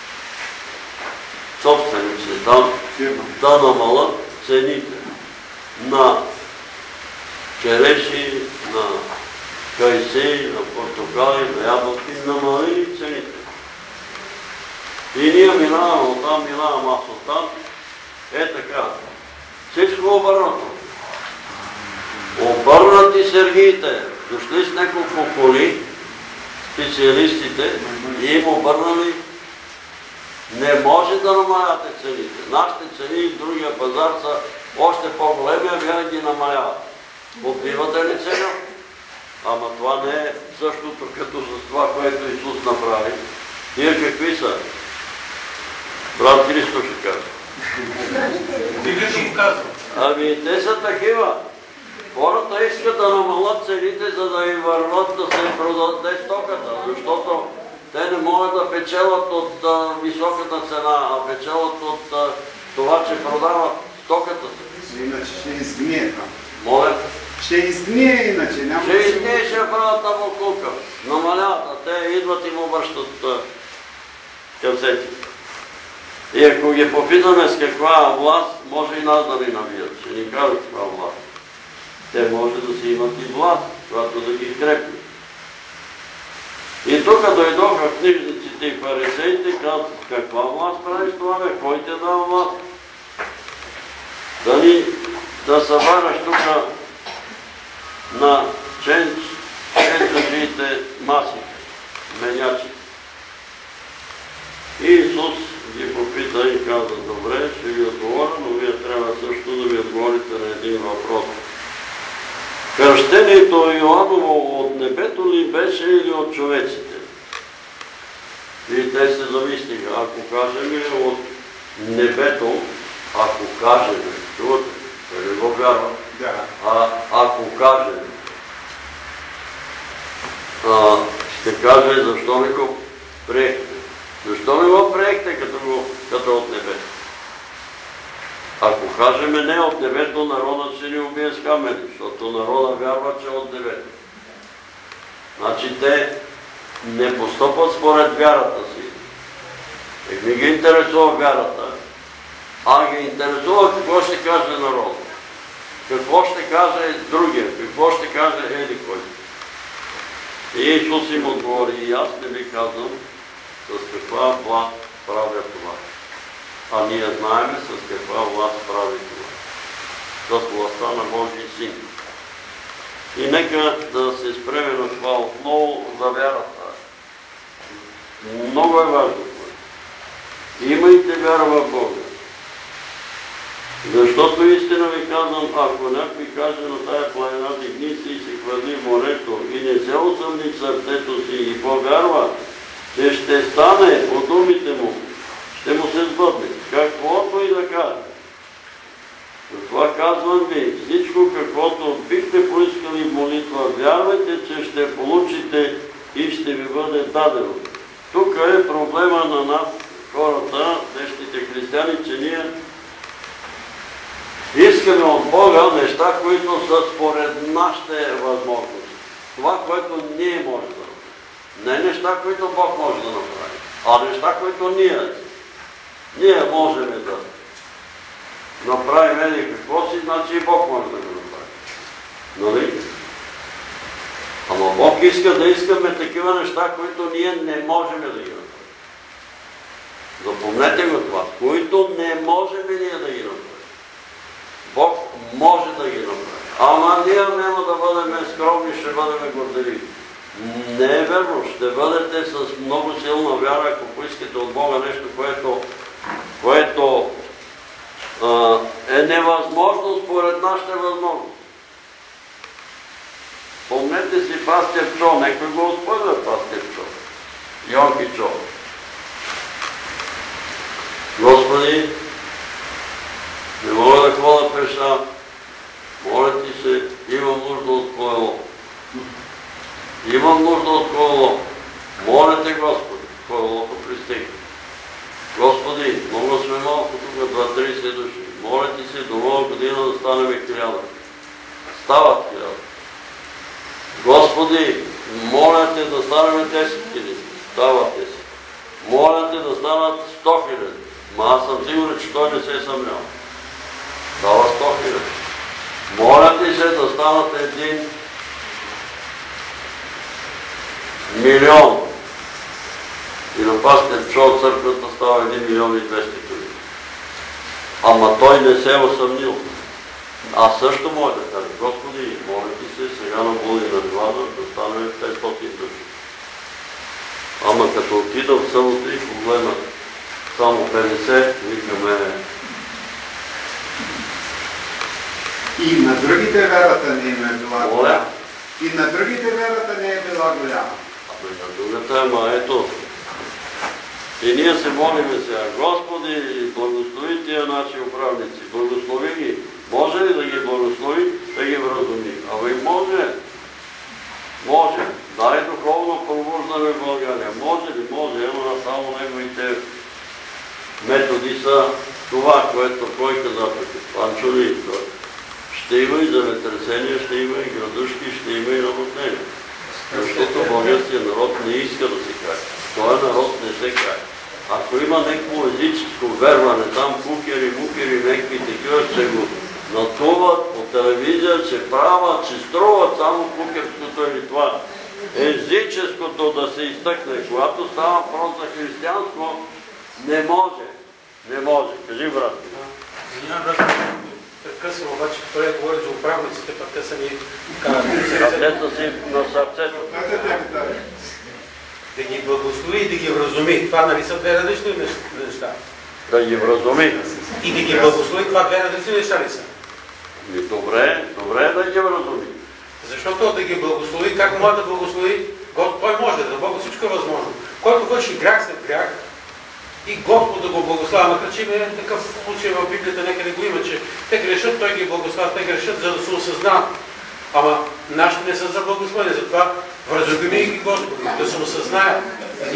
собствениците там да намалят цените на череши, на кайси, на портокали, на ябълки, намалили цените. И ние минаваме оттам, минаваме аз оттам. Е така. Всичко обърнато. Обърнати сергиите. Дошли с няколко коли, специалистите, и им обърнали. Не може да намаляте цените. Нашите цени и другия пазар са още по-големи, а вие ги намаляват. Отбивате ли цена? Ама това не е същото като с това, което Исус направи. Тия какви са? Брат Христо ще каже. Вика ще им казвам. Ами те са такива. Хората искат да намалят цените, за да им върват да се продаде стоката, защото те не могат да печелят от а, високата цена, а печелят от а, това, че продават стоката си. Иначе ще изгние там. Моля? Ще изгние иначе, няма Ще да се... изгние, ще правят табакулка. Намаляват, а те идват и му връщат касети. И ако ги попитаме с каква власт, може и нас да ни набият. Ще ни кажат каква власт. Те може да си имат и власт, която да ги крепи. И тук дойдоха книжниците и фарисеите и казват, каква власт правиш това, бе? Кой те дава власт? Да ни да събараш тук на ченджаджиите маси, менячи. И Исус ги попита и каза, добре, ще ви отговоря, но вие трябва също да ви отговорите на един въпрос. Кръщението Йоаново от небето ли беше или от човеците? И те се замислиха, ако кажем от небето, ако кажем, чувате, те не го вярват, Да. а ако кажем, а, ще каже, защо не го приехте? Защо не го приехте като, го, като от небето? Ако кажем не от небето, народът ще ни убие с камъни, защото народът вярва, че е от небето. Значи те не постъпват според вярата си. И не ги интересува вярата, а ги интересува какво ще каже народът. Какво ще каже другия, какво ще каже еди кой. И Исус им отговори, и аз не ви казвам с каква власт правя това. А ние знаеме с каква власт прави това. С властта на Божий Син. И нека да се спреме на това отново за вярата. Много е важно. Имайте вяра в Бога. Защото истина ви казвам, ако някой каже на тая планина, дигни си и се хвърли в морето и не се усъмни в сърцето си и повярва, че ще стане по думите му, ще му се сбъдне. Каквото и да каже. Затова казвам ви, всичко каквото бихте поискали в молитва, вярвайте, че ще получите и ще ви бъде дадено. Тук е проблема на нас, хората, днешните християни, че ние искаме от Бога неща, които са според нашите възможности. Това, което ние можем да направим. Не неща, които Бог може да направи, а неща, които ние. Ние можем да направим еди какво си, значи и Бог може да го направи. Нали? Ама Бог иска да искаме такива неща, които ние не можем да ги направим. Запомнете го това, които не можем ние да ги направим. Бог може да ги направи. Ама ние няма да бъдем скромни, ще бъдем горделиви. Не е верно, ще бъдете с много силна вяра, ако поискате от Бога нещо, което, което а, е невъзможно според нашите възможности. Помнете си пастир Чо, некой го отпъгва пастир Чо. Йонки Чо. Господи, не мога да ходя пеша, моля ти се, имам нужда от колело. Имам нужда от колело. Моля те, Господи, колелото пристигне. Господи, много сме малко тук, два-тридесет души. Моля ти се, до нова година да станем хиляда. Стават хиляда. Господи, моля те да станем десет хиляди. Стават десет. Моля те да станат сто хиляди. Ма аз съм сигурен, че той не се е съмнял. Става сто хиляди. Моля ти се да станат един милион. И на пастир Чо от църквата става един милион и двеста хиляди. Ама той не се е усъмнил. Аз също мога да кажа, Господи, моля ти се сега на Буди на Ливада да станем петстотин души. Ама като отида в събота и погледна само петдесет, викаме... И на другите верата не им е била Моля? голяма. И на другите верата не е била голяма. Абе на другата, ама ето. И ние се молиме сега, Господи, благослови тия наши управници, благослови ги. Може ли да ги благослови, да ги вразуми? Абе може. Може. Дай духовно пробуждане в България. Може ли? Може. Ема само неговите методи са това, което кой каза тук. Панчо ли? Ще има и земетресения, ще има и градушки, ще има и наводнения. Защото българския народ не иска да се кае. Той народ не се кае. Ако има някакво езическо верване, там кукери, мукери, някакви такива, че го натуват по телевизия, че правят, че струват само кукерското или това. Езическото да се изтъкне. Когато става въпрос за християнство, не може. Не може. Кажи, брат. Няма да прекъсвам, обаче той говори за управниците, пък те са ни карат. Сърцето си на сърцето. Да ги благослови и да ги вразуми. Това нали са две различни неща? Да ги вразуми. И да ги благослови, това две различни неща ли са? И добре, добре да ги вразуми. Защото да ги благослови, как може да благослови? Той може, за Бога всичко е възможно. Който върши грях след грях, и Господ да го благославя. Макар че има такъв случай в Библията, някъде го има, че те грешат, той ги благославя, те грешат, за да се осъзнаят. Ама нашите не са за благословение, затова вразуми ги Господи, да се осъзнаят.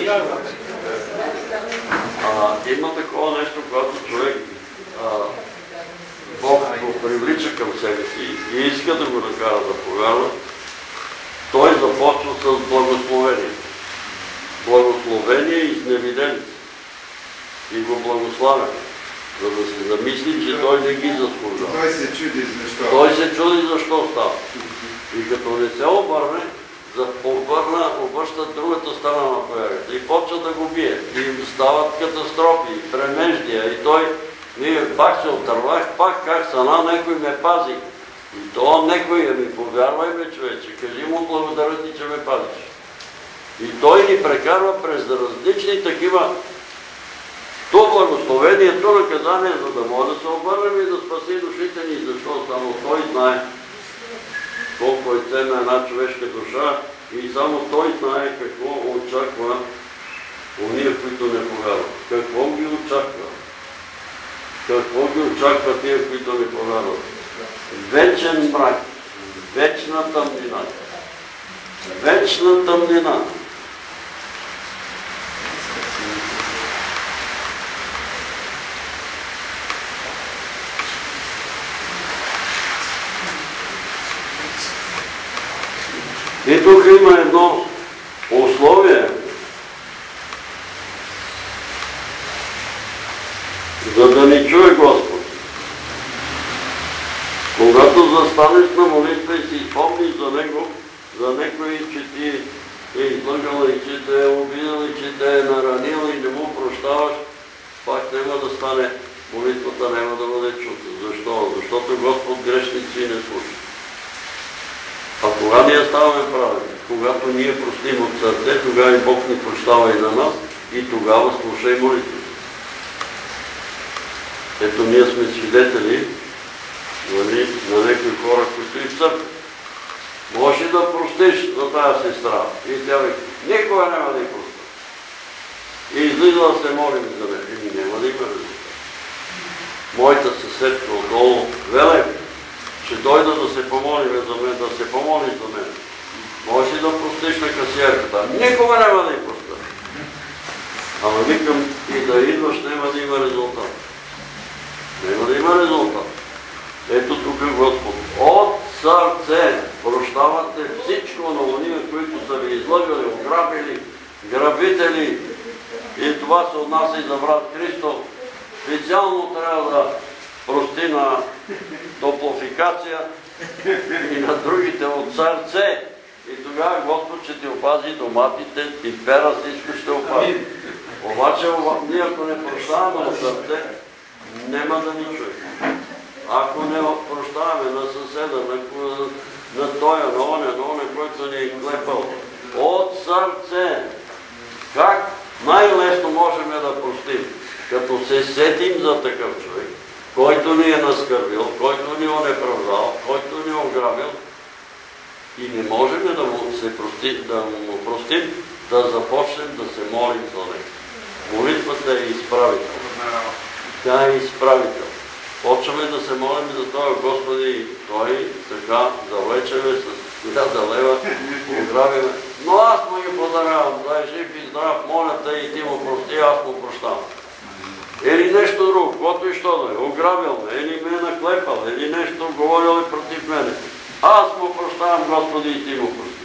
Има такова нещо, когато човек а, Бог го привлича към себе си и иска да го накара да повярва, той започва с благословение. Благословение изневидели. И го благославя, за да се замисли, че той не ги заслужава. Той се чуди защо. Той се чуди защо става. И като не се обърне, обърна, обръщат другата страна на появата и почва да го бие. И им стават катастрофи, премеждия. И той, ние пак се отървах, пак как сана, някой ме пази. И то някой ми повярвай ме, човече, кажи му благодаря ти, че ме пазиш. И той ни прекарва през различни такива то благословение, то наказание, за да може да се обърнем и да спаси душите ни, защото само той знае колко е ценна една човешка душа и само той знае какво очаква уния, които не повярват. Какво ги очаква? Какво ги очаква тия, които не повярват? Вечен мрак, вечна тъмнина. Вечна тъмнина. И тук има едно условие, за да ни чуе Господ. Когато застанеш на молитва и си спомниш за Него, за некои, че ти е излъгал и че те е обидал и че те е наранил и не му прощаваш, пак няма да стане, молитвата няма да бъде чута. Защо? Защото Господ грешници не слуша. А кога ние ставаме праведни? Когато ние простим от сърце, тогава и Бог ни прощава и на нас и тогава слуша и молитвата. Ето ние сме свидетели, нали, на някои хора, които и в църква. Може да простиш на тая сестра. И тя вика, никога няма да я простя. И излиза да се молим за мен. И няма да има резултат. Моята съседка отдолу, Веле, ще дойда да се помолим за мен, да се помолиш за мен. Може да простиш на касиерката. Никога няма да я простя. Ама викам, и да идваш, няма да има резултат. Няма да има резултат. Ето тук Господ. От сърце прощавате всичко на ония, които са ви излъгали, ограбили, грабители. И това се отнася и за брат Христо. Специално трябва да прости на топлофикация и на другите от сърце. И тогава Господ ще ти опази доматите, и пера всичко ще опази. Обаче ние ако не прощаваме от сърце, няма да ни чуем. Ако не прощаваме на съседа, на, на тоя, на оня, на оня, който ни е клепал, от сърце, как най-лесно можем да простим? Като се сетим за такъв човек, който ни е наскърбил, който ни е неправдал, който ни е ограбил, и не можем да му, се прости, да му простим, да започнем да се молим за него. Молитвата е изправител. Тя е изправител. Почваме да се молим за това, Господи, Той така завлечеме с хиляда лева, ограбиме. Но аз му ги подарявам, да е жив и здрав, моля те и ти му прости, аз му прощавам. Или нещо друго, каквото и що да е, ограбил ме, или ме е наклепал, или нещо говорил и против мене. Аз му прощавам, Господи, и ти му прости.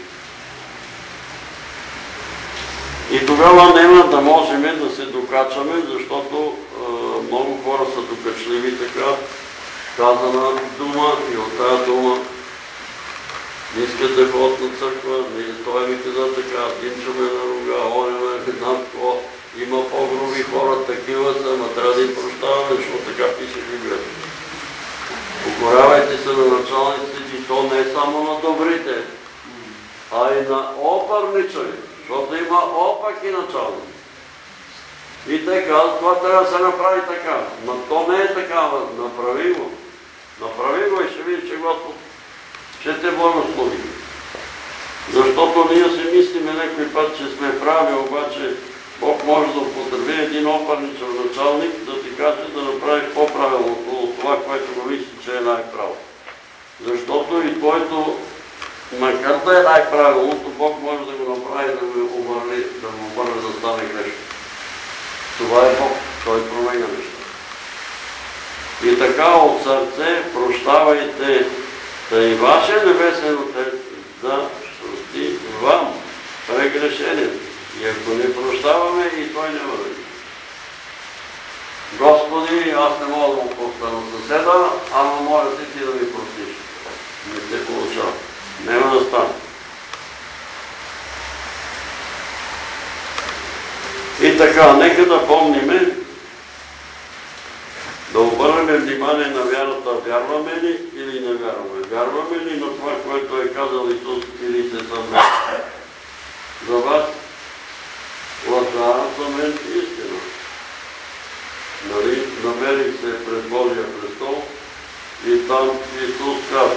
И тогава няма да можем да се докачаме, защото е, много хора са докачливи така, казана дума и от тази дума не искат да ходят на църква, той ми каза така, Димчо ме наруга, оня ме една такова, има по-груби хора, такива са, ама трябва да им прощаваме, защото така пише Библията. Покорявайте се на началниците и то не е само на добрите, а и на опърничави. Защото има опаки началници. И те казват, това трябва да се направи така. Но то не е така, направи го. Направи го и ще видиш, че Господ ще те благослови. Защото ние си мислиме някой път, че сме прави, обаче Бог може да употреби един опърничев началник, да ти каже да направиш по-правилното от това, което го мисли, че е най-право. Защото и който макар да е най-правилното, Бог може да го направи да го обърне, да му обърне да стане грешно. Това е Бог, Той променя неща. И така от сърце прощавайте, да и вашия небесен Отец да прости вам прегрешението. И ако не прощаваме, и Той няма да ги. Господи, аз не мога да му простя на съседа, ама моля ти ти да ми простиш. Не се получава. Няма да стане. И така, нека да помниме, да обърнем внимание на вярата, вярваме ли или не вярваме. Вярваме ли на това, което е казал Исус, или се съмняваме. За вас, лъжа, за мен истина. Нали, намерих се пред Божия престол и там Исус каза,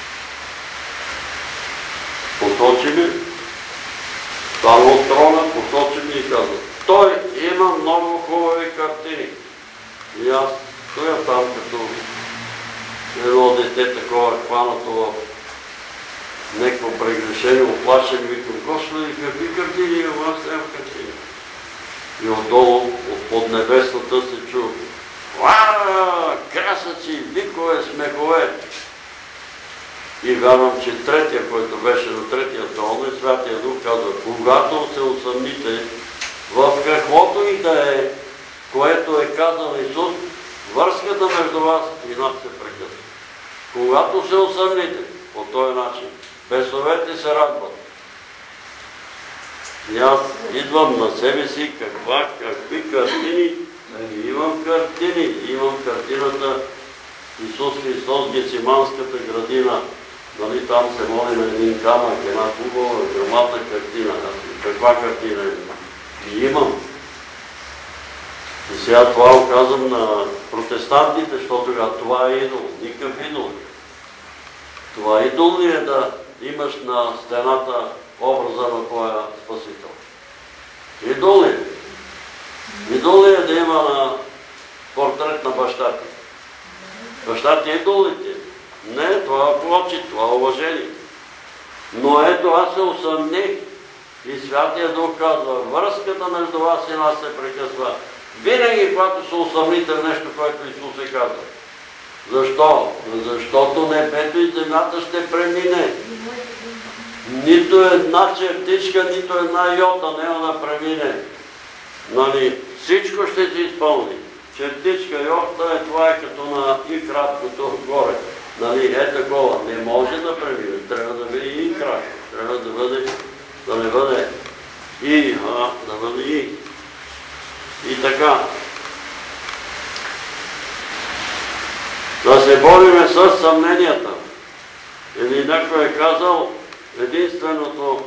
посочи ми, там от трона, посочи ми и каза, той има много хубави картини. И аз стоя там като едно дете такова хванато в някакво прегрешение, оплашен, викам, Господи, какви картини има, аз нямам картини. И отдолу, от поднебесната се чу, уаа, красъци, викове, смехове. И вярвам, че третия, който беше на третия трон, и Святия Дух казва, когато се усъмните в каквото и да е, което е казал Исус, връзката между вас и нас се прекъсва. Когато се усъмните по този начин, бесовете се радват. И аз идвам на себе си каква, какви картини. Имам картини. Имам картината Исус Христос, Гециманската градина. Нали, там се моли на един камък, една хубава, грамадна картина. Каква картина е? И имам. И сега това оказвам на протестантите, защото това е идол. Никакъв идол. Това идол ли е да имаш на стената образа на твоя Спасител? Идол ли? Идол ли е да има на портрет на баща ти? Баща ти идол ли ти? Не, това е почит, това е уважение. Но ето аз се усъмних и Святия Дух казва, връзката между вас и нас се прекъсва. Винаги, когато се усъмните в нещо, което Исус е казал. Защо? Защото небето и земята ще премине. Нито една чертичка, нито една йота няма да премине. Нали, всичко ще се изпълни. Чертичка, йота, е, това е като на и краткото отгоре. Нали, е такова. Не може да премине. Трябва да бъде и кратко. Трябва да бъде, да не бъде и, а, да бъде и. И така. Да се бориме с съмненията. Или някой е казал, единственото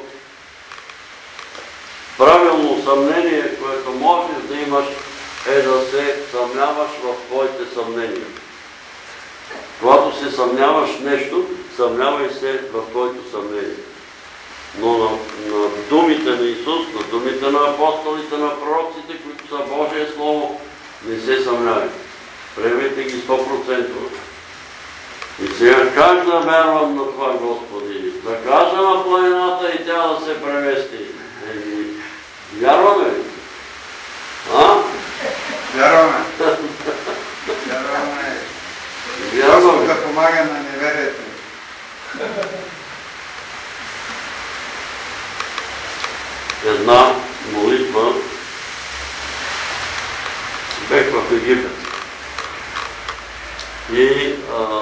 правилно съмнение, което можеш да имаш, е да се съмняваш в твоите съмнения. Когато се съмняваш в нещо, съмнявай се в твоето съмнение. Но на, на думите на Исус, на думите на апостолите, на пророците, които са Божие Слово, не се съмнявай. Приемете ги сто процента. И сега как да вярвам на това, Господи? Да кажа на планината и тя да се премести. Еми, вярваме ли? А? Вярваме. Вярваме. Господ да помага на неверието. Една молитва. Бех в Египет. И а,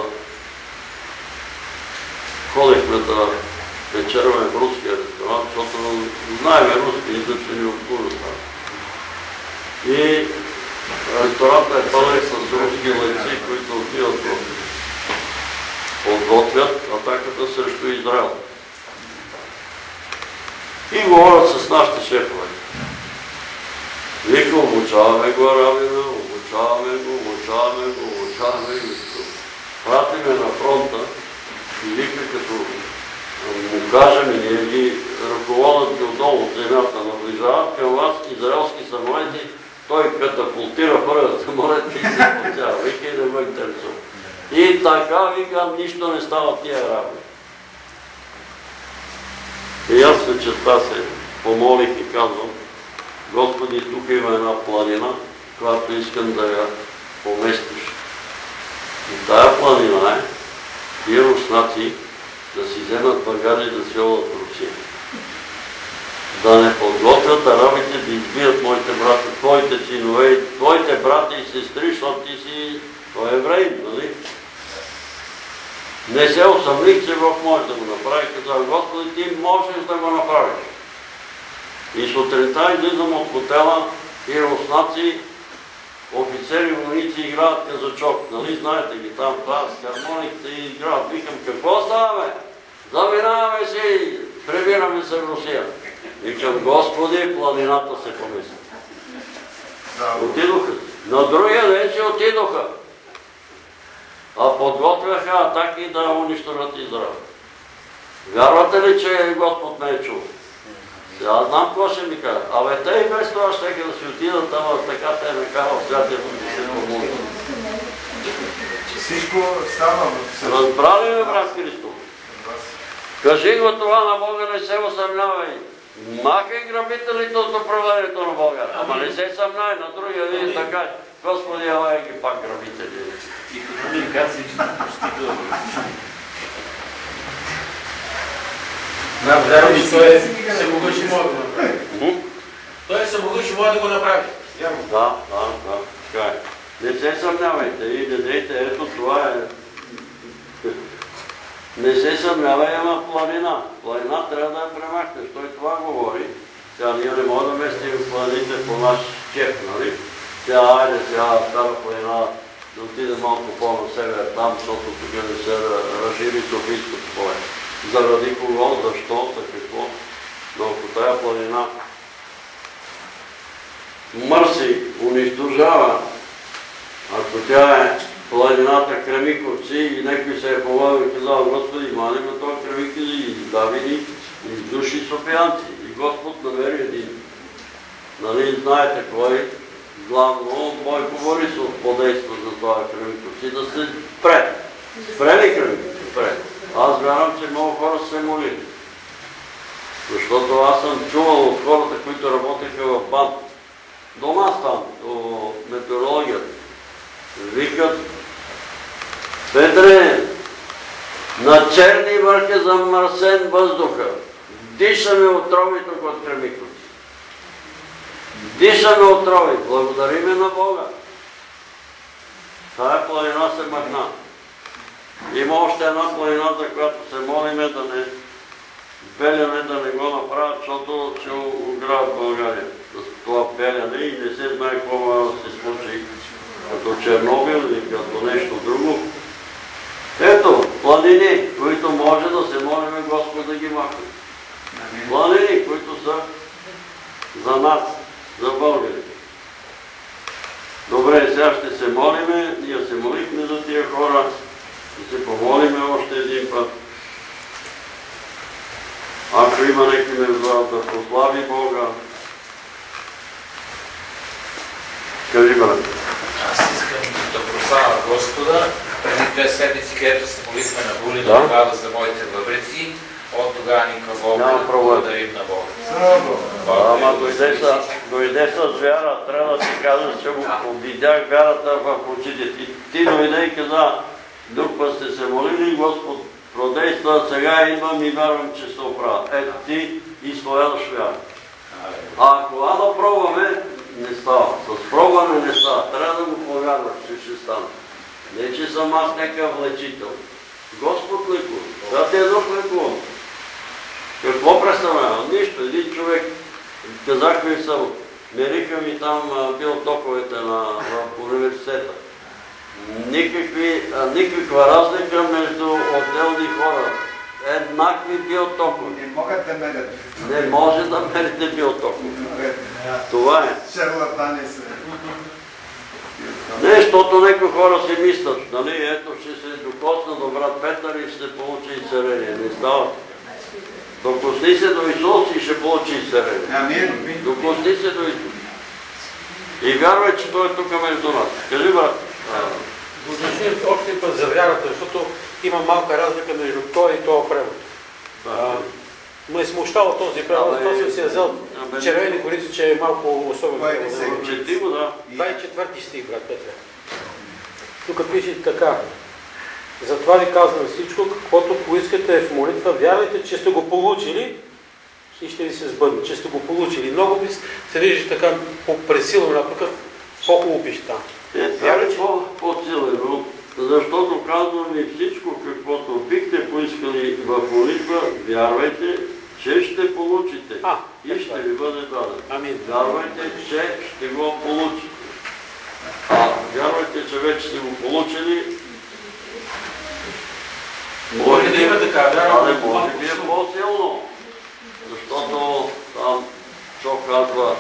ходихме да вечерваме в руския ресторант, защото знаеме руски, и че ни обслужат. И ресторантът е пълен с руски лайци, които отиват да подготвят атаката срещу Израел. И говорят с нашите шефове. Вика, обучаваме го арабина, обучаваме го, обучаваме го, обучаваме го. Пратиме на фронта и вика, като му кажем, и ние ги ръководят ги отдолу от земята, наближават към вас израелски самолети, той катапултира първият самолет и се спотява. Вика и да го интересува. И така, вика, нищо не става тия работи. И аз вечерта се помолих и казвам, Господи, тук има една планина, която искам да я поместиш. И тая планина е тия руснаци да си вземат багажи и да се одат в Русия. Да не подготвят арабите да избият моите брати, твоите синове, твоите брати и сестри, защото ти си той еврей, нали? Не се усъмних, че Бог може да го направи. Казах, Господи, ти можеш да го направиш. И сутринта излизам от хотела и руснаци, офицери, войници играят казачок. Нали знаете ги там, това с хармониките и играят. Викам, какво става, бе? Заминаваме се и прибираме се в Русия. Викам, Господи, планината се помисли. Отидоха. На другия ден си отидоха. А подготвяха атаки да унищожат Израел. Вярвате ли, че Господ ме е чул? Аз знам какво ще ми кажа. Абе, те и без това ще да си отидат, ама така те ме казват, Святия Дух да се помогне. Всичко става. Разбрали ме, брат Христов? Кажи го това на Бога, не се усъмнявай. Махай грабителите от управлението на Бога. Ама не се съмнай, на другия ден така. Господи, ела ги пак грабители. И комуникации, че не постига. Да, вярвам, че той се могъж и може да го направи. Той се могъж и може да го направи. Да, да, да, така е. Не се съмнявайте и не дейте, ето това е. Не се съмнявай, ама планина. Планина трябва да я премахнеш. Той това говори. Сега ние не можем да местим планините по наш чеп, нали? Сега, айде сега стара планина да отиде малко по-на север там, защото тук не се разшири Софийското поле. Заради кого, защо, за какво. Но ако тая планина мърси, унищожава, ако тя е планината Кремиковци и някой се е повадил и казал, Господи, мани ме това Кремиковци и Давиди, издуши софиянци. И Господ намери един. Нали, знаете кой главно Бойко Борисов подейства за това Кремиковци да се спре. Спре ли Кремиковци? Спре. Аз вярвам, че много хора се молили. Защото аз съм чувал от хората, които работеха в БАН, до нас там, до метеорологията. Викат, Петре, на черни върх е замърсен въздуха. Дишаме отрови тук от Кремиковци. Дишаме отрови. Благодариме на Бога. Тая планина се махна. Има още една планина, за която се молиме да не беляне, да не го направят, защото ще ограбят България с това беляне и не се знае какво може да се случи като Чернобил или като нещо друго. Ето, планини, които може да се молиме Господ да ги махне. Планини, които са за нас, за българите. Добре, сега ще се молиме, ние се молихме за тия хора, ще се помолиме още един път. Ако има някой ме да прослави Бога, кажи, брат. Аз искам да прославя Господа. Преди две седмици, където се молихме на Були да Бога за моите бъбреци, от тогава никакво благодарим на Бога. Ама дойде с вяра, трябва да ти кажа, че видях вярата в очите ти. Ти дойде и каза, друг път сте се молили, Господ продейства, сега идвам и вярвам, че се оправя. Ето ти изповядаш вяра. А ако да пробваме, не става. С пробване не става. Трябва да го повярваш, че ще стане. Не, че съм аз някакъв лечител. Господ лекува. Да те е друг лекувам. Какво представлявам? Нищо. Един човек, казах ви съм, мериха ми там биотоковете в университета. Никаква разлика между отделни хора. Еднакви биотокове. Не могат да мерят. Не може да мерите биотокове. Това е. Шарлатани са. Не, защото някои хора си мислят, нали, ето ще се докосна до брат Петър и ще получи изцеление. Не става. Докосни се до Исус и ще получи изцеление. Докосни се до Исус. И вярвай, че Той е тук между нас. Кажи, брат. Уточним още път за вярата, защото има малка разлика между той и този превод. Ме е смущава този превод, защото си е взел червени корици, че е малко особен превод. Чети го, да. двадесет и четвърти стих, брат Петре. Тук пише така. Затова ви казвам всичко, каквото поискате в молитва, вярвайте, че сте го получили и ще ви се сбъдне, че сте го получили. Много се вижда така по-пресилно, тук по-хубаво пише там. Е, това е по-силено, защото казвам ви всичко, каквото бихте поискали в молитва, вярвайте, че ще получите и ще ви бъде даден. Вярвайте, че ще го получите. А вярвайте, че вече сте го получили, може да има така, вярвам, може би е по-силно, защото там, що казва,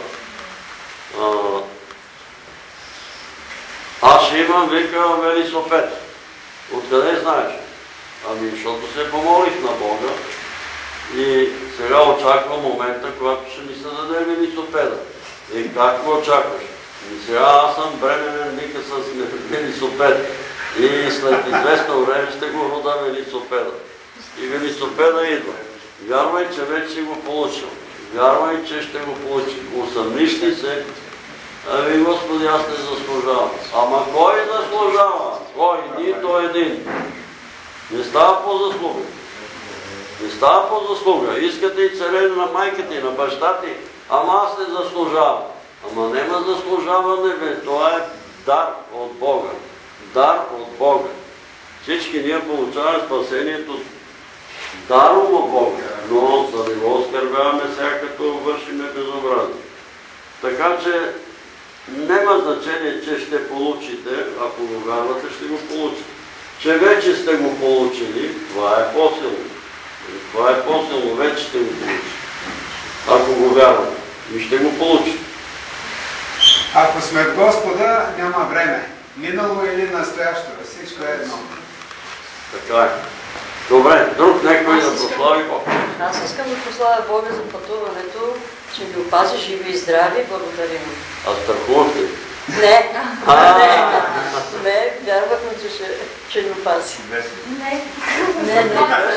аз ще имам, вика, велосипед. Откъде знаеш? Ами, защото се помолих на Бога и сега очаквам момента, когато ще ми се даде велосипеда. И как го очакваш? И сега аз съм бременен, вика, с велосипед. И след известно време ще го рода велосипеда. И велосипеда идва. Вярвай, че вече си го получил. Вярвай, че ще го получи. Усъмниш ли се? Ами, Господи, аз не заслужавам. Ама кой заслужава? Кой? Нито един. Не става по заслуга. Не става по заслуга. Искате и целение на майката и на баща ти, ама аз не заслужавам. Ама нема заслужаване, бе. Това е дар от Бога. Дар от Бога. Всички ние получаваме спасението даром от Бога, но да не го оскърбяваме сега, като вършиме безобразие. Така че няма значение, че ще получите, ако го вярвате, ще го получите. Че вече сте го получили, това е по-силно. Това е по-силно, вече ще го получите. Ако го вярвате, и ще го получите. Ако сме в Господа, няма време. Минало или настоящо, всичко е едно. Така е. Добре, друг някой да прослави Бог. Аз искам да прославя Бога за пътуването, че ви опази живи и здрави, благодарим. А страхувахте? Не, не, не, вярвахме, че ще, ще ни опази. Не. Не, не,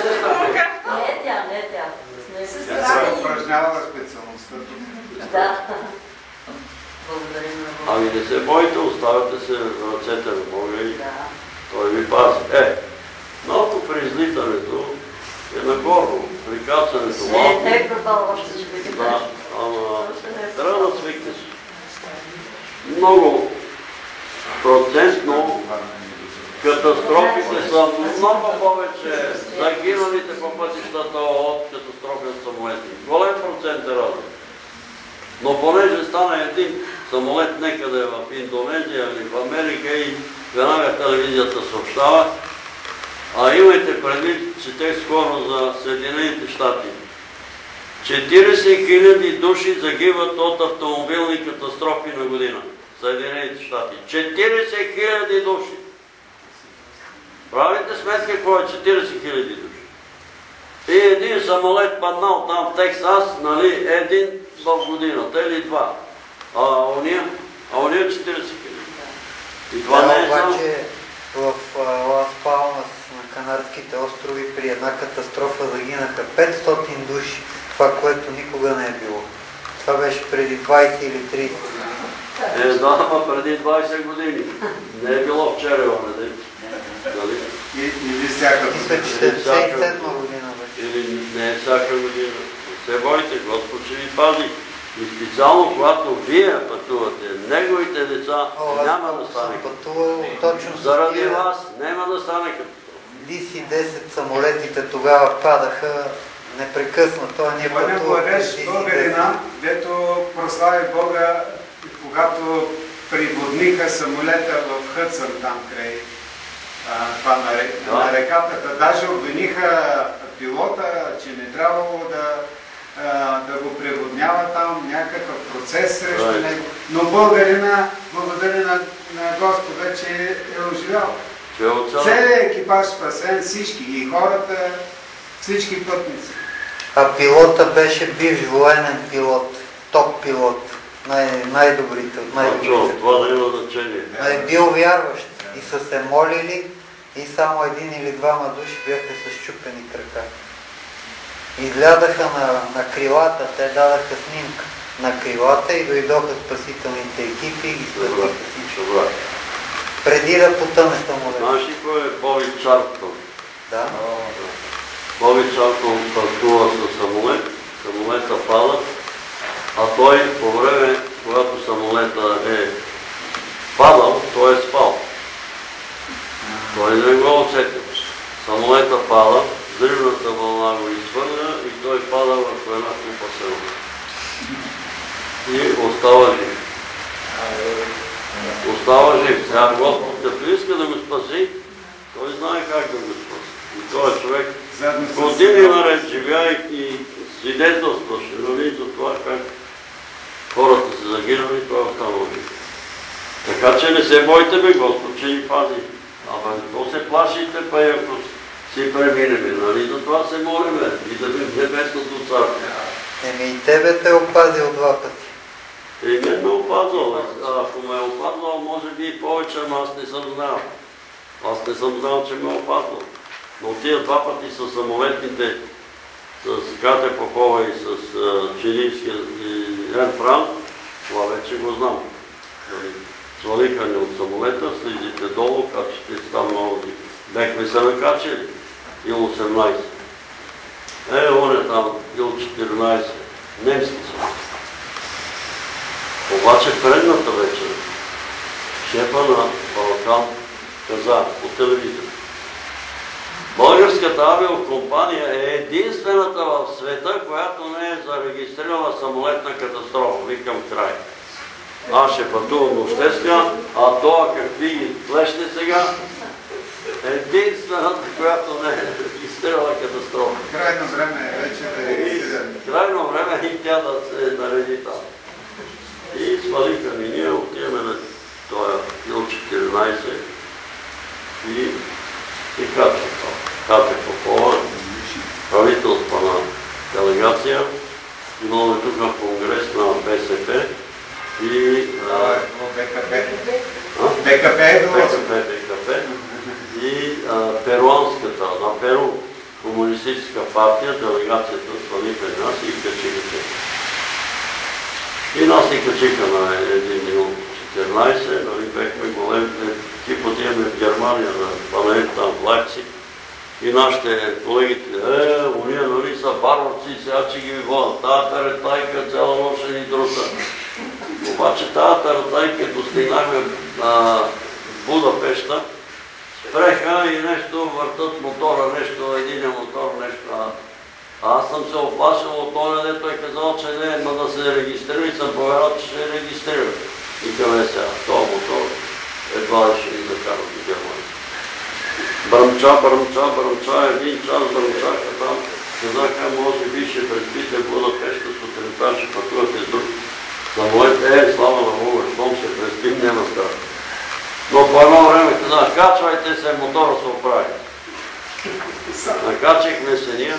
не тя, не тя. Тя се е упражнявала специалността. Да. Благодарим на Бога. Ами не се бойте, оставате се в ръцете на Бога и Да. Той ви пази. Е, малко при излитането е нагорно, при кацането малко. Не, не е пропал още, че ви Да, ама трябва да свикнеш. Много процентно катастрофите са много повече загиналите по пътищата от катастрофи от самолети. Голем процент е разлика. Но понеже стана един самолет некъде в Индонезия или в Америка и веднага телевизията съобщава, а имайте предвид, че те скоро за Съединените щати. четиридесет хиляди души загиват от автомобилни катастрофи на година. Съединените щати. четиридесет хиляди души. Правите сметка какво е четиридесет хиляди души. И един самолет паднал там в Тексас, нали, един в годината или два. А уния, а уния четиридесет хиляди. И това не е само... Обаче в Лас Палмас на Канарските острови при една катастрофа загинаха петстотин души. Това, което никога не е било. Това беше преди двайсет или трийсет години. Е, да, ама преди двайсет години. Не е било вчера, не. Нали? Или всяка Мисля, че седемдесет и седма година беше. Или не е всяка година. Не се бойте, Господ ще ви пази. И специално, когато вие пътувате, неговите деца О, няма да аз стане съм като пътувал точно с Заради тия вас няма да стане като Ди Си десет самолетите тогава падаха непрекъснато, а ние Той не пътувахме младеж, с Ди Си българина, дето прослави Бога, когато приводниха самолета в Хъдсън, там край а, това на, рек, Да. на реката. Даже обвиниха пилота, че не трябвало да, а, да го преводнява там, някакъв процес срещу Right. него. Но българина, благодаря на, на Господа, че е оживял. че е оцелен. Целият екипаж спасен, всички, и хората, всички пътници. А пилота беше бивш военен пилот, топ пилот, най- най-добрите от най-добрите. Точно, това не има значение. А е бил вярващ и са се молили и само един или двама души бяха с счупени крака. Излядаха на, на крилата, те дадаха снимка на крилата и дойдоха спасителните екипи и ги Добре, спасиха всичко. добре. Преди да потъне самолет. Знаеш ли кой е Боби Чарптон? Да. Боби Чарптон пътува с самолет, самолета пада, а той по време, когато самолета е падал, той е спал. Той не го усетил. Самолета пада, взривната вълна го изхвърля и той пада върху една купа село. И остава жив. Остава жив. Сега Господ, като иска да го спаси, той знае как да го спаси. И този човек Заедно с- години наред живя и свидетелстваше, нали, за това как хората са загинали и това е останало жив. Така че не се бойте, бе, Господ, че ни пази. Ама то се плашите, па и ако си преминеме, нали, за това се молиме и да ви в небесното царство. Еми и тебе те е опазил два пъти. И не ме опазвал. А ако ме е опазвал, може би и повече, ама аз не съм знал. Аз не съм знал, че ме е опазвал. Но тия два пъти с самолетните, с Кате Попова и с uh, Чилийския и Ен Фран, това вече го знам. Свалиха ни от самолета, слизите долу, качите там много. Бехме се накачили. Ил осемнайсет. Е, он е там, Ил четиринайсет. Немски са. Обаче предната вечер шефа на Балкан каза по телевизията: български Българската авиокомпания е единствената в света, която не е зарегистрирала самолетна катастрофа. Викам край. Аз ще пътувам нощеска, а това какви ги плещи сега, единствената, която не е регистрирала катастрофа. Крайно време е вече да регистрира. Крайно време и тя да се нареди там. И свалиха ни, ние отиваме на този Ил четиринайсет и, и Катя. Катя Попова, правителство на делегация. Имаме тук в конгрес на БСП и... БКП. БКП е било. БКП, БКП. И перуанската, на Перу, комунистическа партия, делегацията свалиха нас и качиха те. И нас ни качиха на един Ил четиринайсет, нали бехме големите, тип отиваме в Германия на панел там в Лайпциг. И нашите колегите, е, уния нали са барварци, сега че ги водят. Тая таретайка цяла нощ ни друса. Обаче тая таретайка достигнахме на Будапешта, спреха и нещо въртат мотора, нещо, един мотор, нещо. А аз съм се оплашил от това, дето е казал, че не, ма да се регистрира и съм повярвал, че ще регистрира. И къде сега, този мотор едва ще ни закарат в Германия. Бръмча, бръмча, бръмча, един час бръмчаха там. Казаха, може би ще преспите в Будапешта сутринта, ще пътувате с друг самолет. Е, слава на Бога, щом ще преспим, няма страх. Но по едно време казах, качвайте се, мотора се оправи. Накачихме се ние.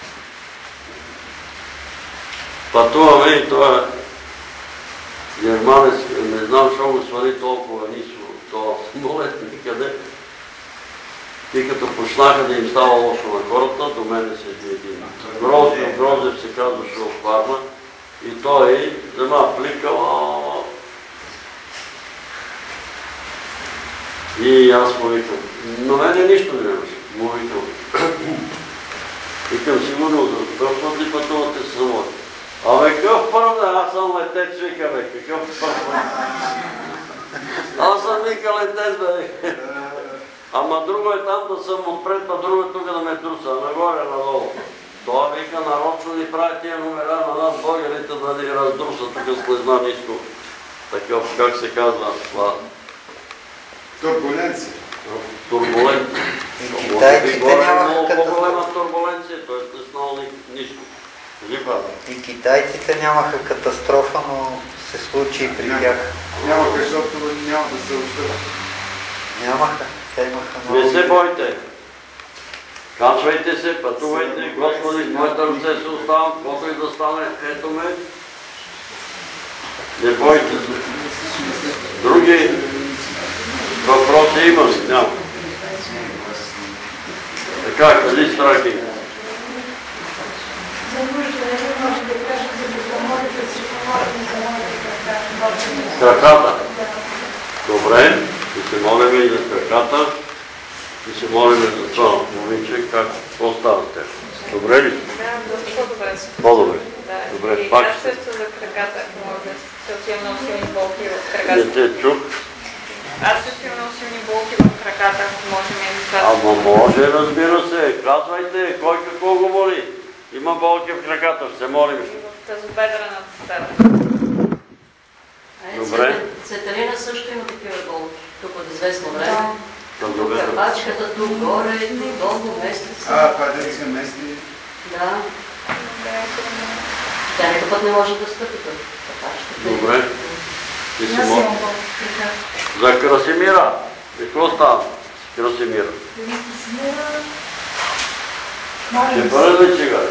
Пътуваме и това германец, не знам, защо го свали толкова ниско, това самолет никъде. И като почнаха да им става лошо на хората, до мене седи един. Грозев, Грозев се казваше от Варна и той взема плика. И аз му викам, но мене нищо не имаше. Му викам. Викам, сигурно за това път ли пътувате с самолет? Абе, къв първ да, аз съм летец, вика, бе, какъв първ? Аз съм вика летец, бе. Ама друго е там да съм отпред, а друго е тук да ме труса, нагоре, надолу. Това вика, нарочно ни прави тия номера на нас, българите, да ни раздруса тук с плезна ниско. Такъв, как се казва, това? Турбуленция. Турбуленция. И китайците нямаха катастрофа. По-голема турбуленция, т.е. теснал ниско. И китайците нямаха катастрофа, но се случи и при тях. Нямаха, защото няма да се общуват. Нямаха. Не се бойте. Качвайте се, пътувайте. Господи, с моята ръце се оставам, каквото и да стане, ето ме. Не бойте се. Други въпроси има ли? Няма. Така, къде страхи? Краката. Добре. И се молиме и за краката, и се молиме за това момиче, как по-ставате. Добре ли? Да, по-добре. По-добре. Да. И аз също за краката, ако може да се имам много силни болки в краката. Не те чух. Аз също имам много силни болки в краката, ако може ми да кажа. Ама може, разбира се. Казвайте, кой какво го моли. Има болки в краката, ще се молим. И в тазобедрената стара. Добре. Цветелина също има такива болки, тук от известно време. Добре. Кърпачката тук горе, долу местица. А, това да се мести. Да. Тя никакъв път не може да стъпи тук. Добре. И се молим. За Красимира. Какво става? Красимира. Ще бъде ли сега?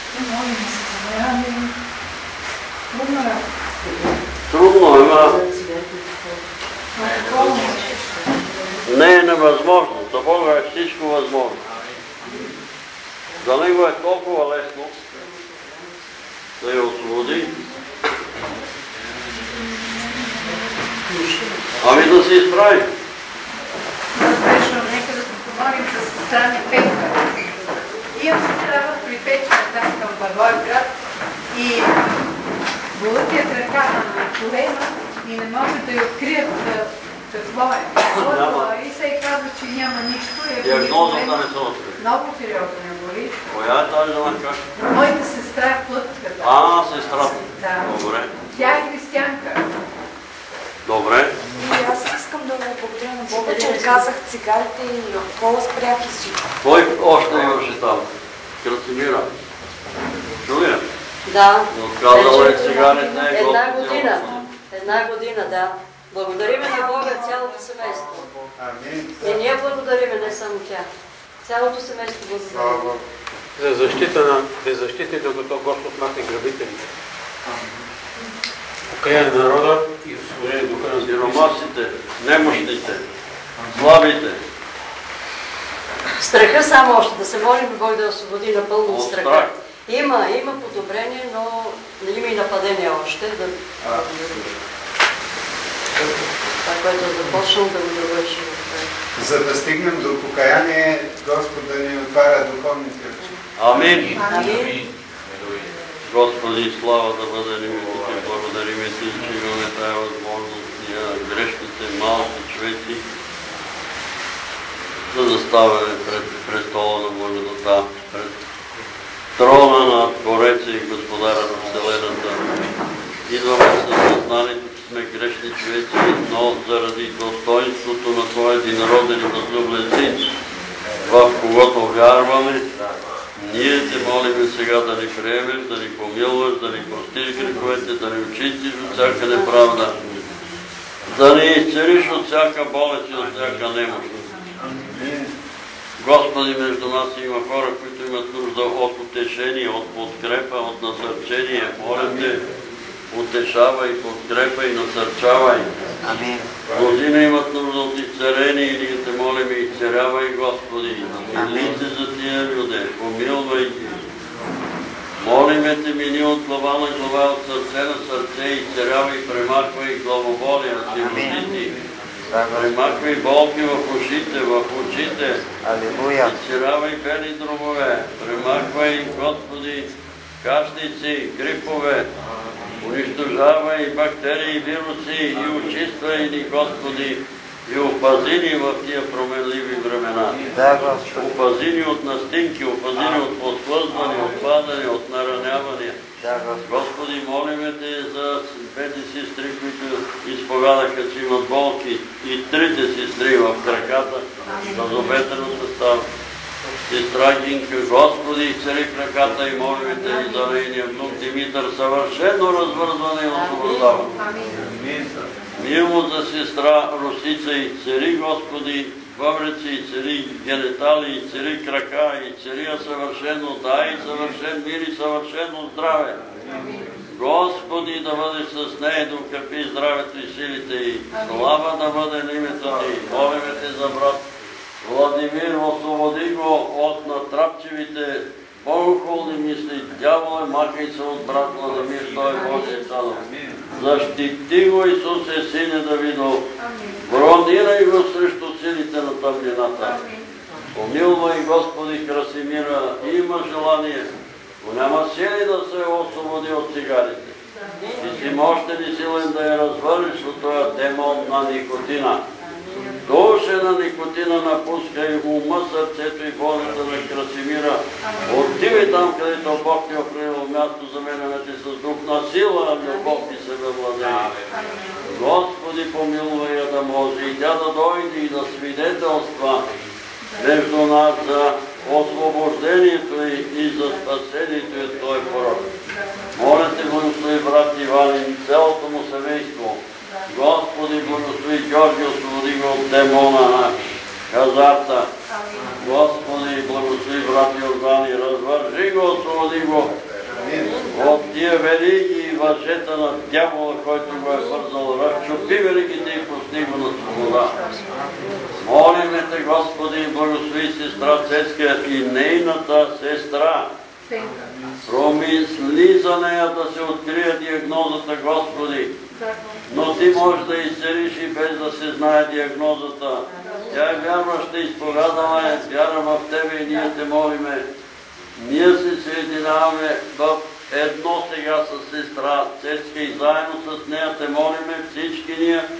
Трудно, ама не е невъзможно. За Бога е всичко възможно. За Него е толкова лесно да я освободи. Ами да се изправи. Нека да се помолим с сестра ми Петка. Имам сестра при Петка там към Благоевград и болътият ръката на колена и не може да я открият безсловен. И се казва, че няма нищо. Диагнозата не се откри. Много сериозно я боли. Коя е тази жена? Моята сестра е плътката. А, сестрата. Да. Добре. Тя е християнка. Добре. И аз искам да ви благодаря на Бога, че казах цигарите и алкохола спрях и всичко. Кой още имаше там? Красимира. Чули я? Да. Отказала е цигарите. Една година. Една година, да. Благодариме на Бога цялото семейство. И ние благодариме, не само тя. Цялото семейство благодариме. За защита на беззащитите, докато Господ махне грабителите. Покаяне на народа и освобождение духа на сиромасите, немощните, слабите. Страха само още, да се молим Бог да освободи напълно от страха. Има, има подобрение, но има и нападение още. Да... Това, което е започнал, да го довърши. За да стигнем до покаяние, Господ да ни отваря духовните очи. Амин. Амин. Господи, слава да бъде името Ти, благодариме Ти, че имаме тая възможност, ние грешните малки човеци, да заставяме пред престола на благодата, пред трона на Твореца и Господара на Вселената. Идваме със съзнанието, че сме грешни човеци, но заради достоинството на Твоя единороден и възлюблен Син, в когото вярваме, ние Те молиме сега да ни приемеш, да ни помилваш, да ни простиш греховете, да ни очистиш от всяка неправда, да ни изцелиш от всяка болест и от всяка немощ. Господи, между нас има хора, които имат нужда от утешение, от подкрепа, от насърчение. Моля Те, утешавай, подкрепай, насърчавай. Мнозина имат нужда от изцеление и ние Те молим, изцелявай, Господи. Мили се за тия люди, помилвай ги. Молиме Те, мини от глава на глава, от сърце на сърце, изцелявай, премахвай главоболия, сиротити. Премахвай болки в ушите, в очите. Изцелявай бели дробове. Премахвай, Господи, кашлици, грипове. Унищожавай бактерии, вируси и очиствай ни, Господи, и опази ни в тия променливи времена. Опази ни от настинки, опази ни от подхлъзване, от падане, от наранявания. Господи, молиме Те за двете сестри, които изповядаха, че имат болки, и трите сестри в краката, за обетрената става. Сестра Гинка, Господи, изцели краката и молиме Те и за нейния внук Димитър, съвършено развързване и освобождаване. Мило за сестра Русица, изцели, Господи, бъбреци, изцели генитали, изцели крака, изцели я съвършено, дай съвършен мир и съвършено здраве. Господи, да бъдеш с нея, да укрепи здравето и силите й. Слава да бъде на името Ти. Молиме Те за брат Владимир, освободи го от натрапчивите богохулни мисли. Дяволе, махай се от брат Владимир, той е Божия Цанов. Защити го, Исусе, Сине Давидов. Бронирай го срещу силите на тъмнината. Помилвай, Господи, Красимира, има желание, но няма сили да се освободи от цигарите. Ти си мощен и силен да я развърнеш от този демон на никотина. Душе на никотина напускай ума, сърцето и волята на Красимира. Отивай там, където Бог ти определил място, заменяме Ти с дух на сила, а любов и себевладение. Господи, помилвай я да може и тя да дойде и да свидетелства между нас за освобождението и за спасението и Той пророк. Моля Те, благослови брат Иван и цялото му семейство. Господи, благослови Георги, освободи го от демона на хазарта. Господи, благослови брат Йордан и развържи го, освободи го от тия велики и въжета на дявола, който го е вързал. Разчупи великите и пусти го на свобода. Молиме Те, Господи, благослови сестра Цецка и нейната сестра. Промисли за нея да се открие диагнозата, Господи. Но Ти можеш да изцелиш и без да се знае диагнозата. Тя е вярваща, изповядала е, вяра в Тебе и ние Те молиме. Ние се съединяваме в едно сега с сестра Цецка и заедно с нея Те молиме всички ние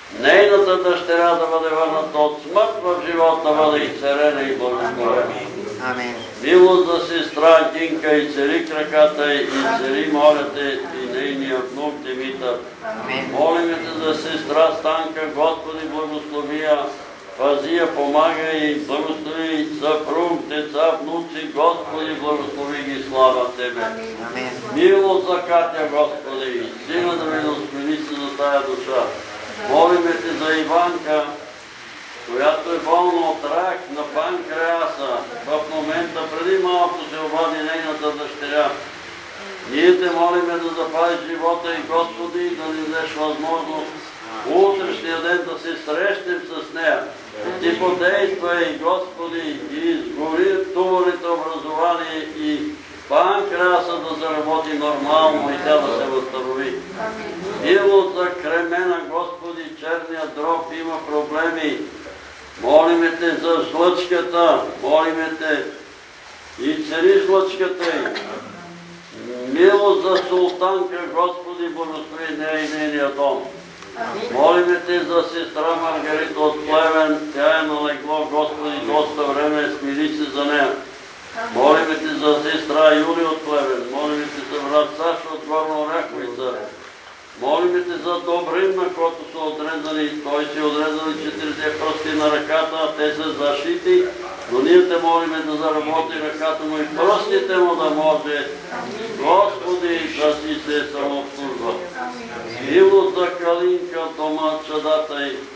Нейната дъщеря да бъде върната от смърт в живот, да бъде изцелена и благословена. Милост за сестра Гинка, и цели краката и цели молята и нейния внук Димитър. Молиме те за сестра Станка, Господи благослови я, пази я, помага и благослови съпруг, деца, внуци, Господи благослови ги, слава Тебе. Милост за Катя, Господи, сина да ми доспили се за тая душа. Молиме те за Иванка, която е болна от рак на панкреаса. В момента преди малко се обади нейната дъщеря. Ние те молиме да запазиш живота и Господи, да ни дадеш възможност утрешния ден да се срещнем с нея. Ти подействай, Господи, и изгори туморите образование и панкреаса да заработи нормално и тя да се възстанови. Милост за Кремена, Господи, черния дроб има проблеми. Молиме те за жлъчката, молиме те и цели жлъчката й. Милост за Султанка, Господи, благослови нея и нейния дом. Молиме те за сестра Маргарита от Плевен, тя е на легло, Господи, доста време, смили се за нея. Молиме те за сестра Юли от Плевен, молиме те за брат Саша от Горна Оряховица. Молиме те за Добрин, на който са отрезани, той си отрезали четирите пръсти на ръката, а те са зашити, но ние те молиме да заработи ръката му и пръстите му да може, Господи, да си се самообслужва. Милост за Калинка, дома, чадата й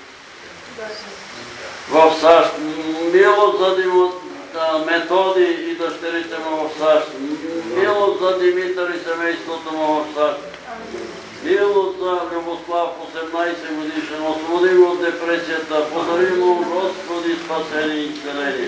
в САЩ. Милост за Методи и дъщерите му в САЩ. Милост за Димитър и семейството му в САЩ. Милост за Любослав, осемнайсет годишен, освободи го от депресията, подари му, Господи, спасение и изцеление.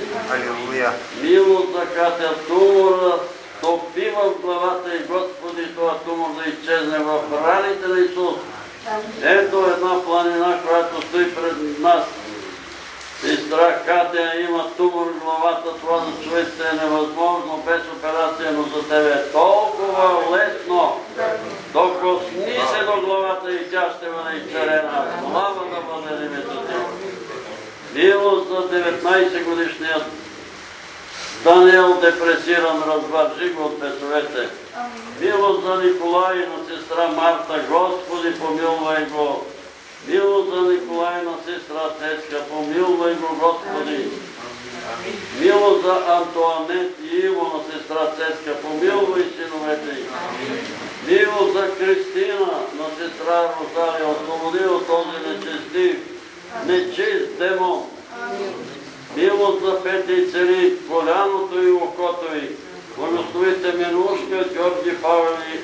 Милост за Катя, тумора топи в главата и Господи, това тумор да изчезне в раните на Исус. Ето една планина, която стои пред нас. Сестра Катя има тумор в главата, това за човеците е невъзможно без операция, но за тебе е толкова лесно. Докосни се до главата и тя ще бъде изцелена. Слава да бъде името ти. Милост за деветнайсет годишният Даниел, депресиран, развържи го от бесовете. Милост за Николай и на сестра Марта, Господи, помилвай го. Милост за Николай и на сестра Цецка, помилвай го, Господи. Милост за Антуанет и Иво на сестра Цецка, помилвай синовете й. Милост за Кристина на сестра Розалия, освободи от този нечестив, нечист демон. Милост за Петя и цели коляното и окото й. Благословите Минушка, Георги, Павел и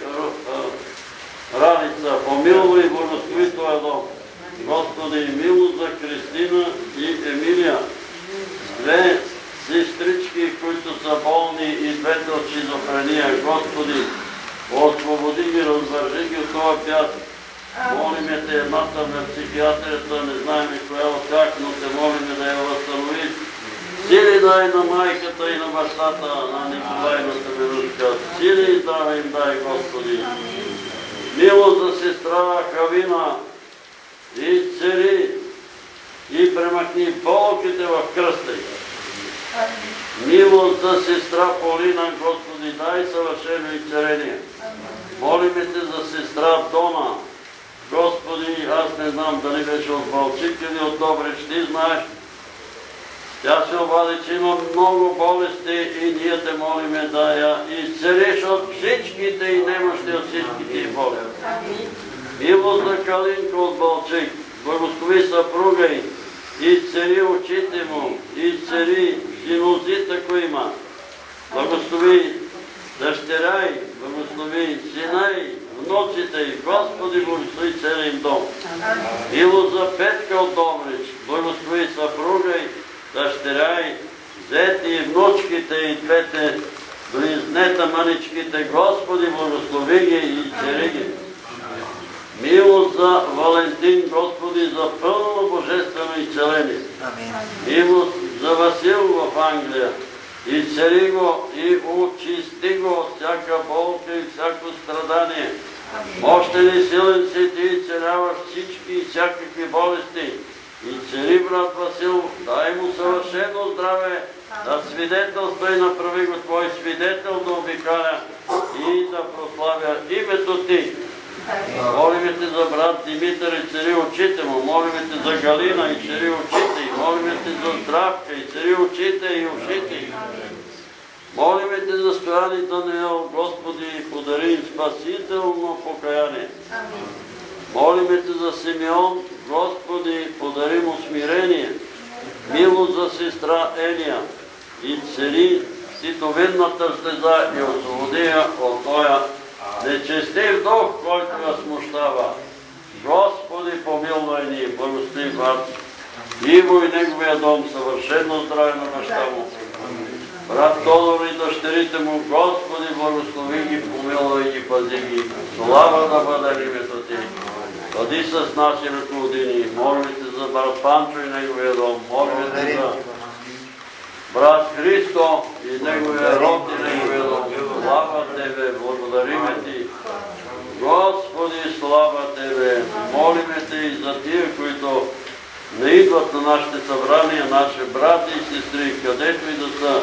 Раница. Помилвай и благослови твоя дом. Господи, милост за Кристина и Емилия. Две сестрички, които са болни и двете от шизофрения. Господи, освободи ги, развържи ги от това бяд. Молиме те, едната на психиатрията, не знаем коя от тях, но те молиме да я възстанови. Сили дай на майката и на бащата на Николай на Семенушка. Сили и здраве им дай, Господи. Милост за сестра Хавина и цели и премахни болките в кръста й. Милост за сестра Полина, Господи, дай съвършено изцеление. Молиме те за сестра Дона. Господи, аз не знам дали беше от Балчик или от Добрич, ти знаеш. Тя се обади, че има много болести и ние те молиме да я изцелиш от всичките и немощи от всичките и болести. Милост за Калинка от Балчик, благослови съпруга й, изцели очите му, изцели синузит, ако има. Благослови дъщеря й, благослови сина й, внуците й, Господи, благослови целия им дом. Милост за Петка от Добрич, благослови съпруга й, дъщеря й, зети и внучките и двете близнета маничките, Господи, благослови ги и цели ги. Милост за Валентин, Господи, за пълно божествено изцеление. Милост за Васил в Англия. Изцели го и очисти го от всяка болка и всяко страдание. Мощен и силен си ти, целяваш всички и всякакви болести. И цари брат Васил, дай му съвършено здраве, да свидетелства и направи го твой свидетел да обикаля и да прославя името ти. Молиме те за брат Димитър и цари очите му, молиме те за Галина и цари очите й, молиме те за Здравка и цари очите и ушите й. Молиме те за Стоян и Даниел, Господи, подари им спасително покаяние. Молиме те за Симеон, Господи, подари му смирение, милост за сестра Ения и цари ситовинната стеза и освободи я от тоя нечестив дух, който я смущава. Господи, помилвай ни, благослови брат Иво и неговия дом, съвършено здраве на баща му. Брат Тодор и дъщерите му, Господи, благослови ги, помилвай ги, пази ги. Слава да бъде името ти. Бъди с наши ръководини. Молим те за брат Панчо и неговия дом. Молим те за брат Христо и неговия род и неговия дом. Слава Тебе, благодариме Ти. Господи, слава Тебе. Молиме Те и за тия, които не идват на нашите събрания, наши брати и сестри, където и да са,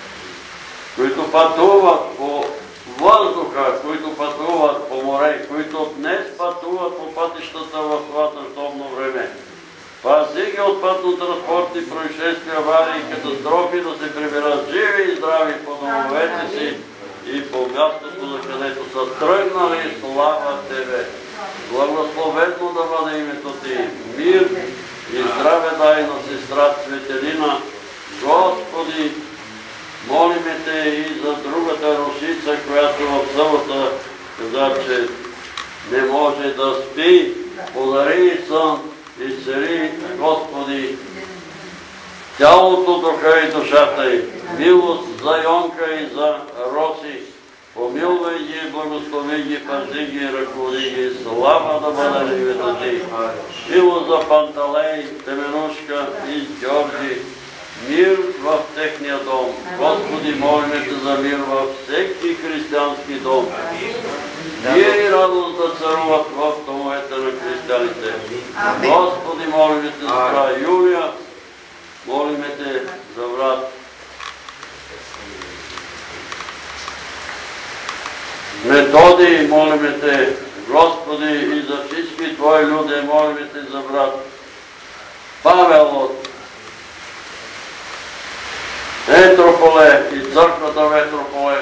които пътуват по въздуха, които пътуват по море, които днес пътуват по пътищата в това дъждовно време. Пази ги от пътно-транспортни происшествия, аварии и катастрофи, да се приберат живи и здрави по домовете си и по мястото, за където са тръгнали. Слава Тебе! Благословено да бъде името Ти. Мир и здраве дай на сестра Цветелина. Господи, молиме Те и за другата Русица, която в събота каза, че не може да спи. Подари и сън и цари, Господи, тялото, духа и душата й. Милост за Йонка и за Роси. Помилвай ги, благослови ги, пази ги, ръководи ги. Слава да бъде името Ти. Милост за Панталей, Теменушка и Георги. Мир в техния дом. Господи, молиме Те за мир във всеки християнски дом. Мир и радост да царуват в домовете на християните. Господи, молиме Те за брат Юлия. Молиме Те за брат Методи, молиме Те, Господи, и за всички Твои люди, молиме Те за брат Павел от Етрополе и църквата в Етрополе.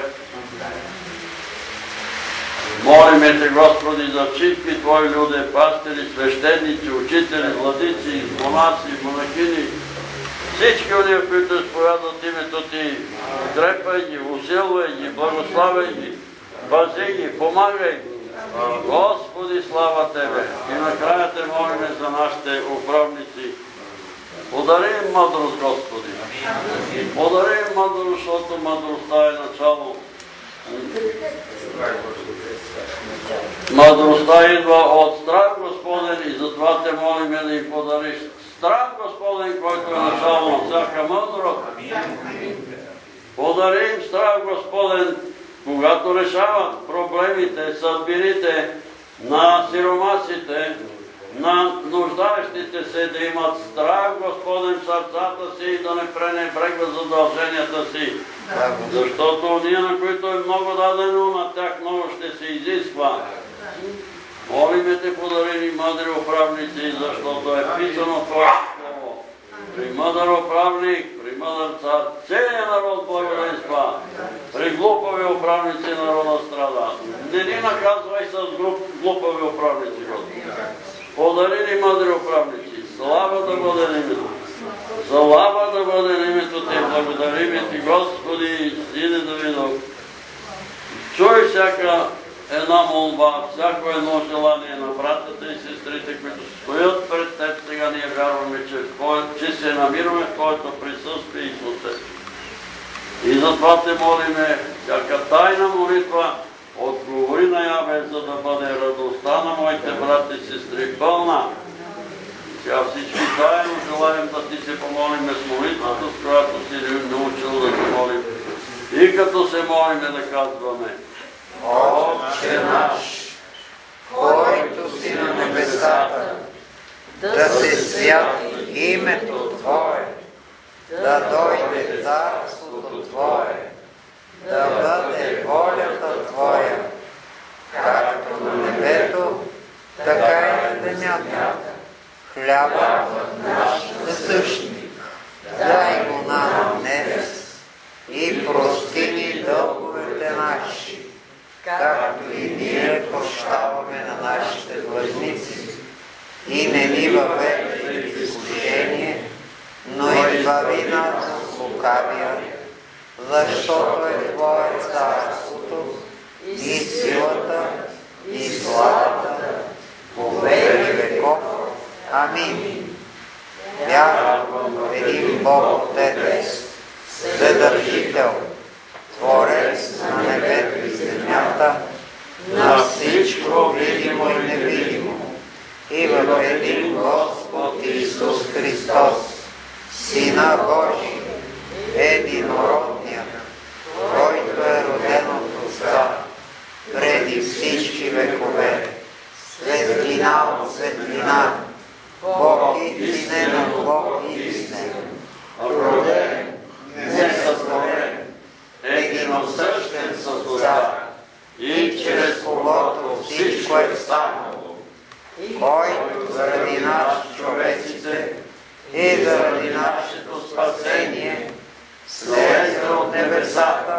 Молиме Те, Господи, за всички Твои люди, пастири, свещеници, учители, владици, монаси, монахини, всички уния, които изповядат името Ти. Укрепвай ги, усилвай ги, благославяй ги, пази ги, помагай. Господи, слава Тебе! И накрая Те молиме за нашите управници. Подари им мъдрост, Господи. Подари им мъдрост, защото мъдростта е начало. Мъдростта идва от страх, Господен, и затова Те молиме да им подариш страх, Господен, който е начало на всяка мъдрост. Подари им страх, Господен, когато решават проблемите, съдбините на сиромасите, на нуждаещите се, да имат страх, Господен, в сърцата си и да не пренебрегват задълженията си. Защото ние, на които е много дадено, на тях много ще се изисква. Молиме Те, подари ни мъдри управници, защото е писано Твоето слово. При мъдър управник, при мъдър цар, целият народ благоденства. При глупави управници народа страда. Не ни наказвай с глупави управници, Господи. Подари ни мъдри управници. Слава да бъде името. Слава да бъде името Ти. Благодарим Ти, Господи, Сине Давидов. Чуй всяка една молба, всяко едно желание на братята и сестрите, които стоят пред Теб. Сега ние вярваме, че, че се намираме в Твоето присъствие, Исусе. И затова Те молиме, всяка тайна молитва отговори наяве, за да бъде радостта на моите брати и сестри пълна. Сега всички заедно желаем да Ти се помолиме с молитвата, с която си научил да се молим. И като се молиме да казваме: Отче наш, който си на небесата, да се святи името Твое, да дойде царството Твое, да бъде волята Твоя, както на небето, така и на земята. Хляба наш насъщник, дай го нам днес и прости ни дълговете наши, както и ние прощаваме на нашите длъжници. И не ни въведи в изкушение, но избави нас от лукавия, защото е Твое царството и силата и славата по веки веков. Амин. Вярвам в един Бог Отец, Вседържител, Творец на небето и земята, на всичко видимо и невидимо, и в един Господ Исус Христос, Сина Божий, единородният, който е роден от Отца, преди всички векове, светлина от светлина, Бог истинен от Бог истинен, роден, несътворен, единосъщен с Отца, и чрез когото всичко е станало, който заради нас човеците и заради нашето спасение слезе от небесата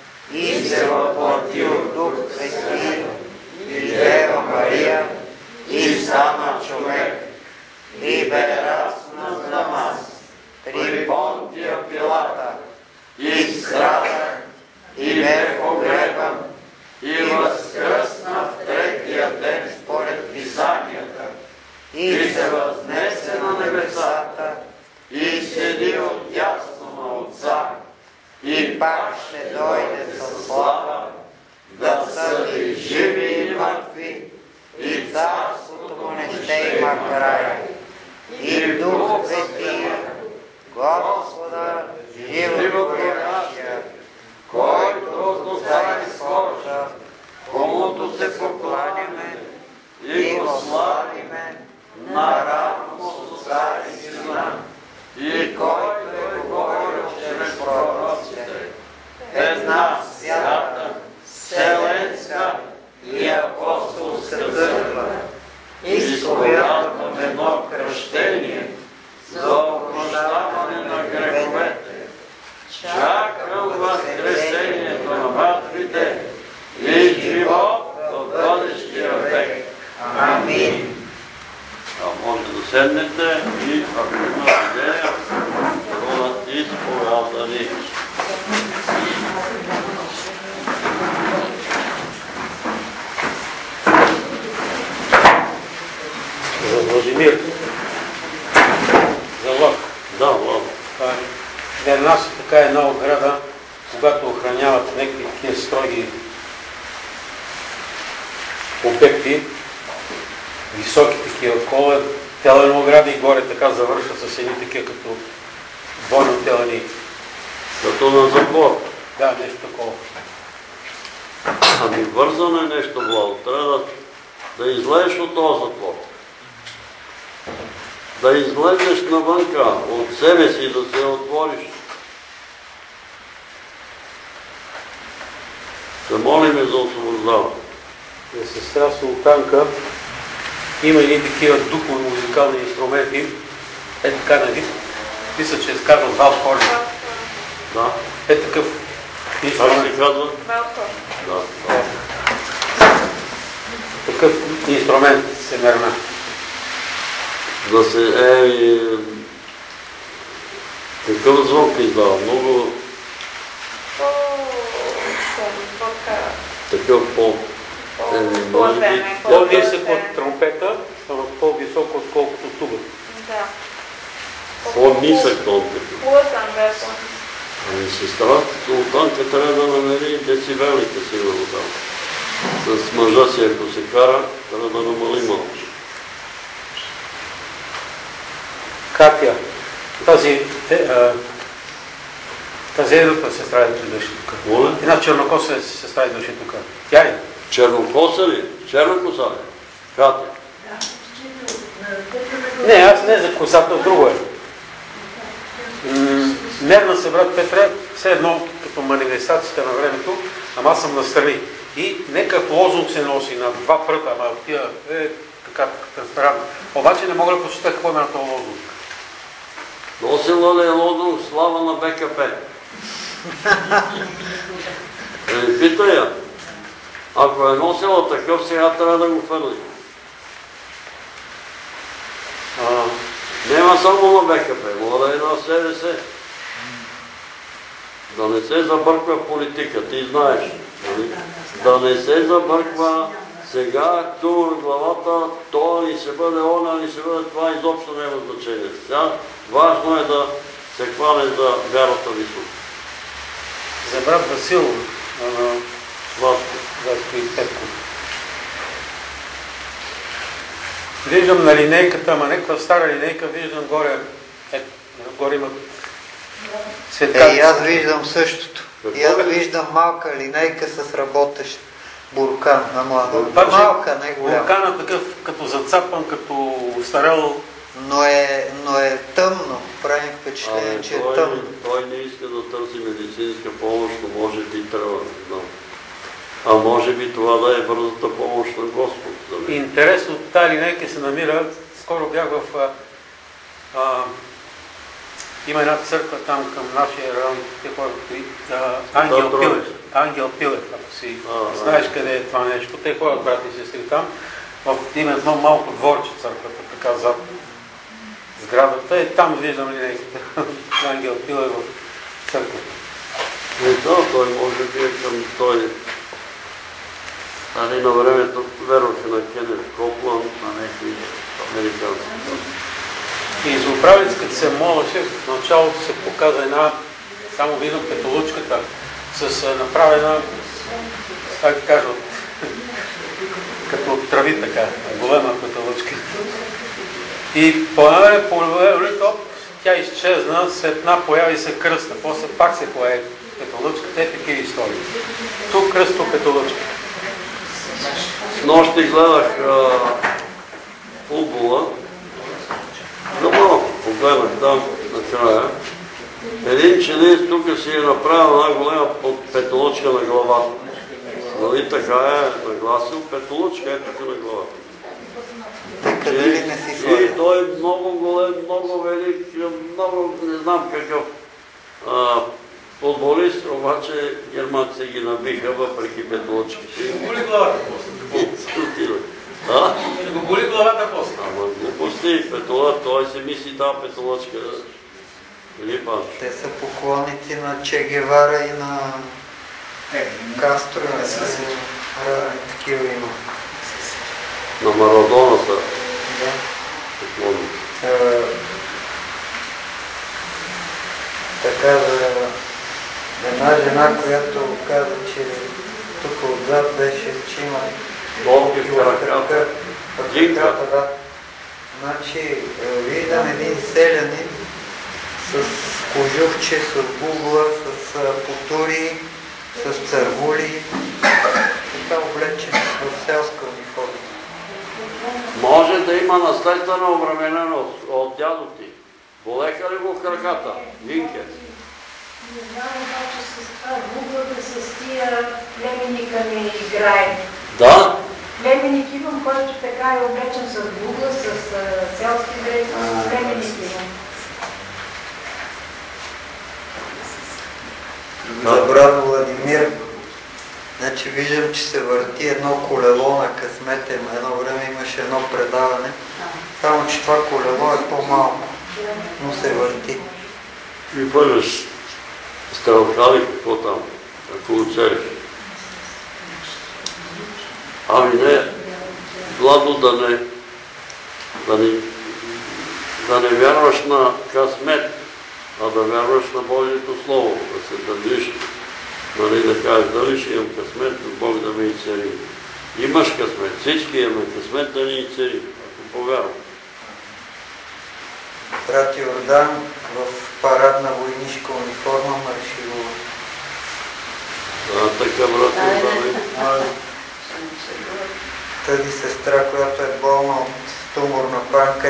и се въплати от Дух Свети и Дева Мария и стана човек и бе разнат за нас при Понтия Пилата и страда и бе погребан и възкръсна в третия ден според Писанията и се възнесе на небесата и седи отдясно на Отца и пак ще дойде със слава да съди живи и мъртви и царството му не ще има край. И Дух Светия, Господа, животворящия, който от Отца изхожда, комуто се покланяме и го славиме наравно с Отца и Сина, и който е говорил чрез пророците, една свята, вселенска и апостолска църква, изповядвам едно кръщение за опрощаване на греховете, чакам възкресението на мъртвите и живот в бъдещия век. Амин. А може да седнете и ако има идея, да изповядани. За Владимир, за Лък. Да, Лък. Для нас е така една ограда, когато охраняват някакви такива строги обекти, високи такива кола, телени огради и горе така завършва с едни такива като бойно телени. Като на запор. Да, нещо такова. Ами вързано е нещо, Владо. Трябва да, да излезеш от този затвор. Да излезеш навънка от себе си, да се отвориш. Се молиме за освобождаване. На сестра Султанка има едни такива духови музикални инструменти, е така на вид. Мисля, че се казва валхорн. Да. Е такъв инструмент. Как се казва? Валхорн. Да. Такъв инструмент се мерна. Да се е... Такъв звук издава. Много... Такъв по... По-нисък от тромпета, но по-високо отколкото туба. Да. По-нисък тромпета. Плътен бе по-нисък. Ами сестра Султанка трябва да намери децибелите сигурно там. С мъжа си, ако се кара, трябва да намали малко. Катя, тази тази едната сестра е дошли тук. Моля? Една чернокоса сестра е дошли тук. Тя е? Чернокоса ли? Черна коса ли? Катя. Не, аз не за косата, друго е. М- Нервна се, брат Петре, все едно като манифестацията на времето, ама аз съм настрани. И нека лозунг се носи на два пръта, ама тия е така транспарантно. Обаче не мога да прочита какво има на този лозунг. Носила ли е лозунг слава на БКП? Е, питай я. Ако е носила такъв, сега трябва да го фърли. А, нема само на БКП, мога да и на СДС. Да не се забърква в политика, ти знаеш. Нали? Да не се забърква сега, тур в главата, това ли ще бъде она, ли ще бъде това, изобщо няма значение. Сега важно е да се хване за вярата високо. За брат Васил, Васко. Васко и Петко. Виждам на линейката, ама някаква стара линейка, виждам горе, е, горе има светка. Е, и аз виждам същото. И аз виждам малка линейка с работещ буркан, ама малка, не голяма. Буркана такъв като зацапан, като устарел. Но е, но е тъмно, прави впечатление, че е той, тъмно. той не иска да търси медицинска помощ, но може би трябва. Да. А може би това да е бързата помощ на Господ. Интересно, тази линейка се намира, скоро бях в... А, а, има една църква там към нашия район, Ангел Пилев. Ангел Пилев, ако си а, знаеш къде е това нещо. Те ходят, брати и сестри, там. В има едно малко дворче църквата, така зад сградата. И там виждам линейката на Ангел Пилев в църквата. И да, той може би е към той. Али на времето верваха на Кенет Копланд, на някакви американци. И за управец, като се молеше, в началото се показа една, само виждам петолучката, с направена, как да кажа, като от трави така, голема петолучка. И по едно време, по времето, тя изчезна, светна появи се кръста, после пак се появи петолучка, те такива истории. Тук кръсто петолучка. С нощи гледах футбола. За малко погледнах там накрая. Един чинист тук си е направил една голема петолочка на главата. Нали така е нагласил петолочка е тук на главата. И, и той е много голем, много велик, много не знам какъв а, футболист, обаче германци ги набиха въпреки петолочките. Ще го боли главата после. А? Ще го боли главата после. Ама глупости, петола, той си мисли тази петолочка. Те са поклонници на Че Гевара и на Кастро. Такива има. На Марадона са. Да. Поклонници. Така за една жена, която каза, че тук отзад беше, че има болки в краката. Джинка. Да. Значи, виждам един селянин с кожухче, с бугла, с потури, с цървули, така облечен в селска униформа. Може да има наследствена обремененост от дядо ти. Болеха ли го в краката? Винке. Не знам обаче с това буглата с тия племенника ми играе. Да? Племенник имам, който така е облечен с бугла, с селски дрехи, с племенник имам. За брат Владимир, значи виждам, че се върти едно колело на късмете. Едно време имаше едно предаване, само че това колело е по-малко, но се върти. И бъдеш стрелкали какво там, ако оцелиш. Ами не, Владо, да не, да не, да не вярваш на късмет, а да вярваш на Божието Слово, да се държиш, нали, да кажеш, дали ще имам късмет, Бог да ме изцели. Имаш късмет, всички имаме късмет да ни изцели, ако повярвам. Брат Йордан в парадна войнишка униформа марширува. Да, така, брат Йордан. Тази сестра, която е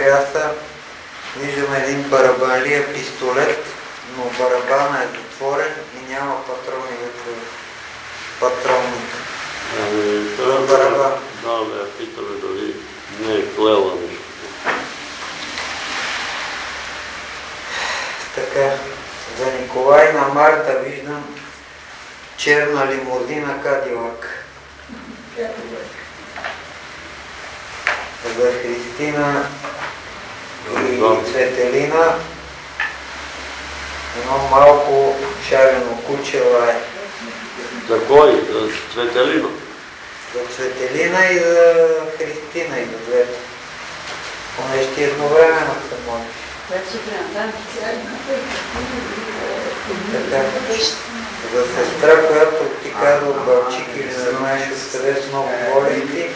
ряса виждаме един барабанлия пистолет, но барабана е отворен и няма патрони вътре в патронника. Ами, трябва барабан. Да, да я питаме дали не е клела нещо. Така, за Николай на Марта виждам черна лимузина Кадилак. За Христина и Цветелина едно малко шарено кучела е. За кой? За Цветелина? За Цветелина и за Христина и за двете. Понеже ти едновременно се молиш. Така, за сестра, която ти казва от Балчик или не знаеш откъде с много болести,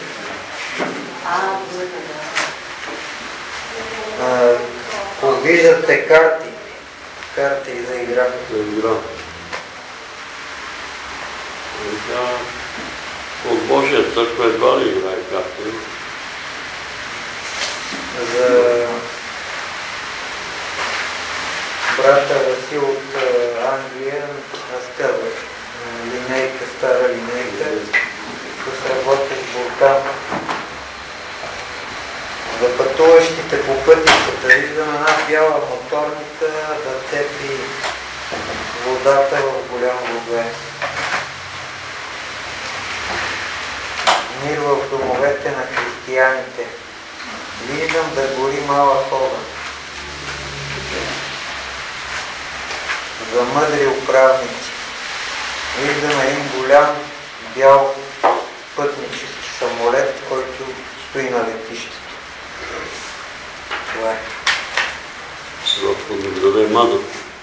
виждате карти, карти за игра. За игра. От Божия църква едва ли играе карти? За брата Васил от Англия разказвах линейка, стара линейка, с работи с Булкан. За пътуващите по пътищата виждам една бяла моторница да цепи водата в голям водоем. Мир в домовете на християните. Виждам да гори малък огън. За мъдри управници. Виждам един голям бял пътнически самолет, който стои на летището. Това е. Господи, да даде мадър.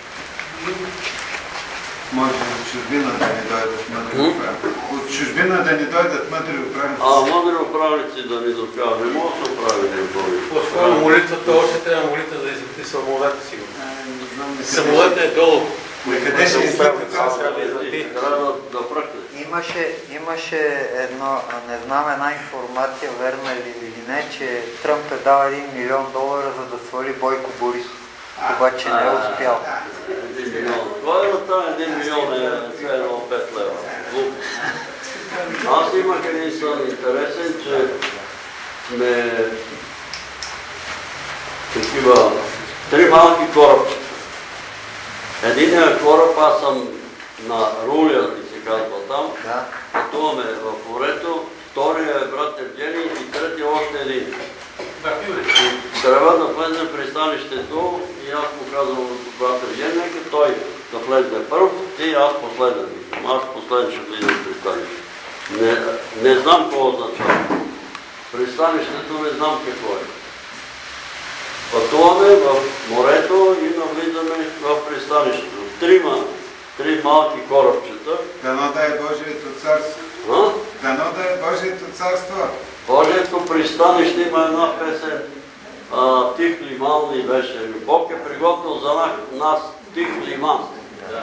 Може от чужбина да ни дойдат мъдри управници. От чужбина да ни дойдат мъдри управници. А, мъдри управници да ни докажат. Не може да се оправи да им бъде. По-скоро молитвата, още трябва молитва да излети самолета си. Самолета е долу. Къде ще излети? Трябва да пръкне. Имаше, имаше едно, не знам една информация, верна ли или не, че Тръмп е дал един милион долара, за да свали Бойко Борисов. Обаче не е успял. Един милион. Това е на това един милион е едно пет лева. Аз имах един сън интересен, че сме такива три малки корабчета. Единият кораб, аз съм на руля, ти се казва там, пътуваме в морето, втория е брат Евгений и третия още един. И трябва да влезе в пристанището и аз му казвам брат Евгений, нека той да влезе първ и аз последен. Аз последен ще влизам в пристанището. Не, не знам какво означава. Пристанището не знам какво е. Пътуваме в морето и навлизаме в пристанището. Трима, три малки корабчета. Дано да е Божието царство. А? Дано да е Божието царство. Божието пристанище има една песен. А, тих лиман ли беше? Бог е приготвил за нас тих лиман. Да.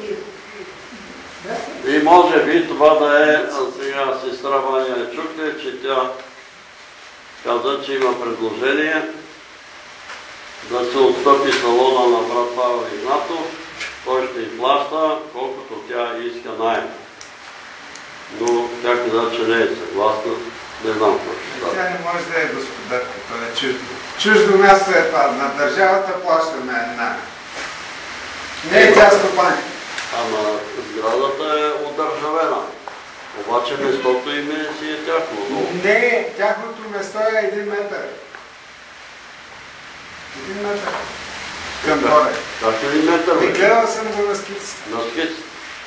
И може би това да е, сега сестра Ваня чухте, че тя каза, че има предложение да се отстъпи салона на брат Павел Игнатов, той ще й плаща, колкото тя иска наем. Но тя каза, че не е съгласна, не знам какво ще става. Тя не може да е господарка, това е чуждо. Чуждо място е това, на държавата плащаме една. Не е тя стопани. Ама сградата е удържавена. Обаче местото им е си е тяхно. Не, тяхното место е един метър. Един метър. Към горе. Как е един метър? И гледал съм го на скицата. На скицата?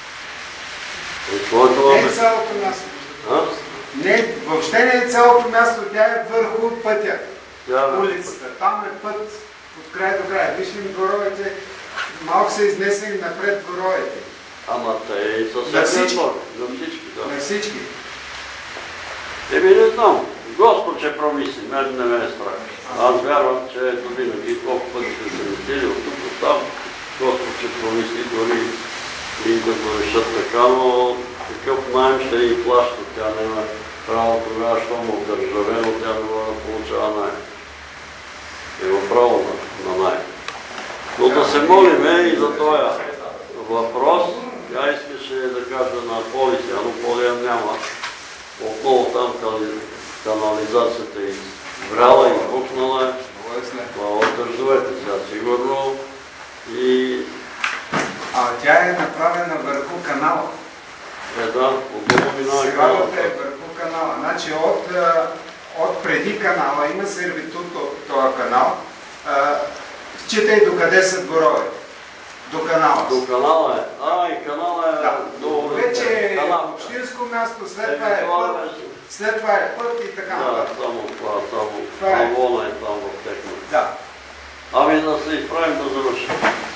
Не е цялото място. А? Не, въобще не е цялото място, тя е върху пътя. Тя е улицата. Там е път от край до край. Виж ли горовете, малко са изнесени напред горовете. Ама те и съвсем на всички. На всички, да. На всички. Еми не знам. Господ ще промисли, мен не ме е страх. Аз вярвам, че ето винаги колко пъти ще се мисли от тук от там, Господ ще промисли дори и да го решат така, но такъв найем ще и плаща. Тя няма право тогава, що му държавено, тя не може да получава найем. Има право на най. Но да се молиме и за този въпрос, тя искаше да кажа на полиция, но полия няма. Отново там канализацията е изгряла и пукнала е. Отдържувайте сега сигурно. И... А тя е направена върху канала. Е, да, отдолу минава канала. Сградата е върху канала. Значи от, от преди канала има сервитут от този канал. Считай докъде са дворове. До канала. До канала е. А, и канала е... Да. До... Вече е общинско място, след това е път, след това е път и така. Да, само това, само авона е там в техно. Да. Ами да се изправим да завършим.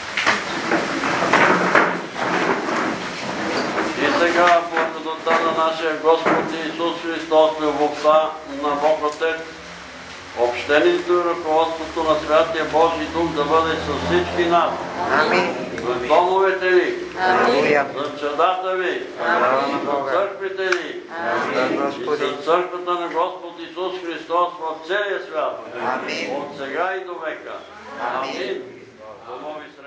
И сега, благодата на нашия Господ Исус Христос, любовта на Бог Отец, общението и ръководството на Святия Божий Дух да бъде с всички нас. Амин. За домовете ви, Амин. за чадата ви, за църквите ви и за църквата на Господ Исус Христос в целия свят. Амин. От сега и до века. Амин. Домови се.